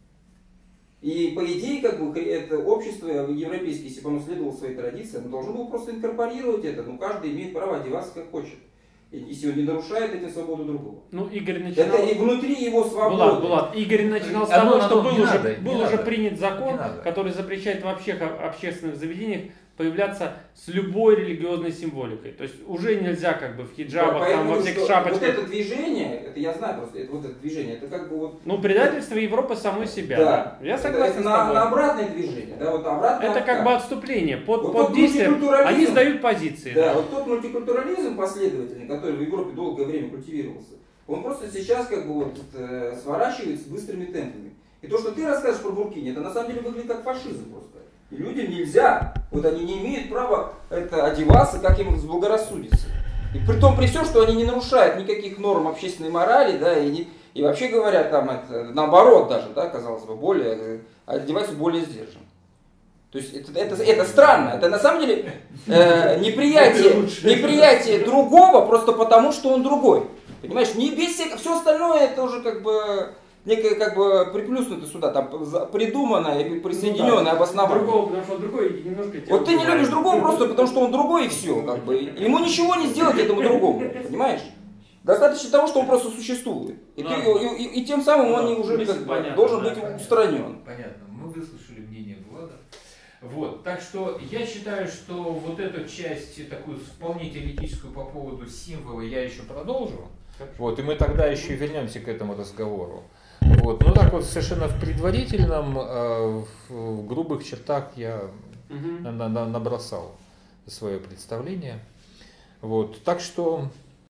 И по идее, как бы, это общество европейское, если бы оно следовало своей традиции, оно должно было просто инкорпорировать это. Ну, каждый имеет право одеваться как хочет. И если он не нарушает этим свободу другого. Ну, Игорь начинал... Это и внутри его свободы. Булат, Булат, Игорь начинал с Одно того, на что том, был, не уже, надо, был не уже надо. принят закон, Не надо. который запрещает во всех об- общественных заведениях появляться с любой религиозной символикой. То есть уже нельзя как бы в хиджабах, там, Поэтому во всех что шапочках. Вот это движение, это я знаю просто, это вот это движение, это как бы вот... Ну, предательство Европы самой себя. Да. Я Это- согласен это с на, тобой. на обратное движение, да, вот обратно. Это от как бы отступление. Под, Вот под тот действием мультикультурализм. они сдают позиции. Да, Да. вот тот мультикультурализм последовательный, который в Европе долгое время культивировался, он просто сейчас как бы вот э, сворачивается быстрыми темпами. И то, что ты расскажешь про буркини, это на самом деле выглядит как фашизм просто. И людям нельзя, вот они не имеют права это одеваться, как им заблагорассудится. И при том, при всем, что они не нарушают никаких норм общественной морали, да, и, не, и вообще говоря, там это, наоборот даже, да, казалось бы, более, э, одеваются более сдержанно. То есть это, это, это странно, это на самом деле э, неприятие, неприятие другого просто потому, что он другой. Ну, Понимаешь, не без всякого, все остальное это уже как бы некое как бы приплюснуто сюда, там придуманное и присоединенное ну, да. обоснование. Другого, потому что другой немножко... Вот ты не любишь другого просто потому, что он другой и все. Как бы. Ему ничего не сделать этому другому, понимаешь? Достаточно того, что он просто существует. И, ты, и, и, и тем самым он не уже как бы, должен быть понятно, устранен. Понятно. Мы выслушали мнение Влада. Вот. Так что я считаю, что вот эту часть, такую вполне теоретическую по поводу символа я еще продолжу. Вот. И мы тогда еще вернемся к этому разговору. Вот. Ну так вот совершенно в предварительном, э, в, в грубых чертах я угу. на, на, набросал свое представление. Вот. Так что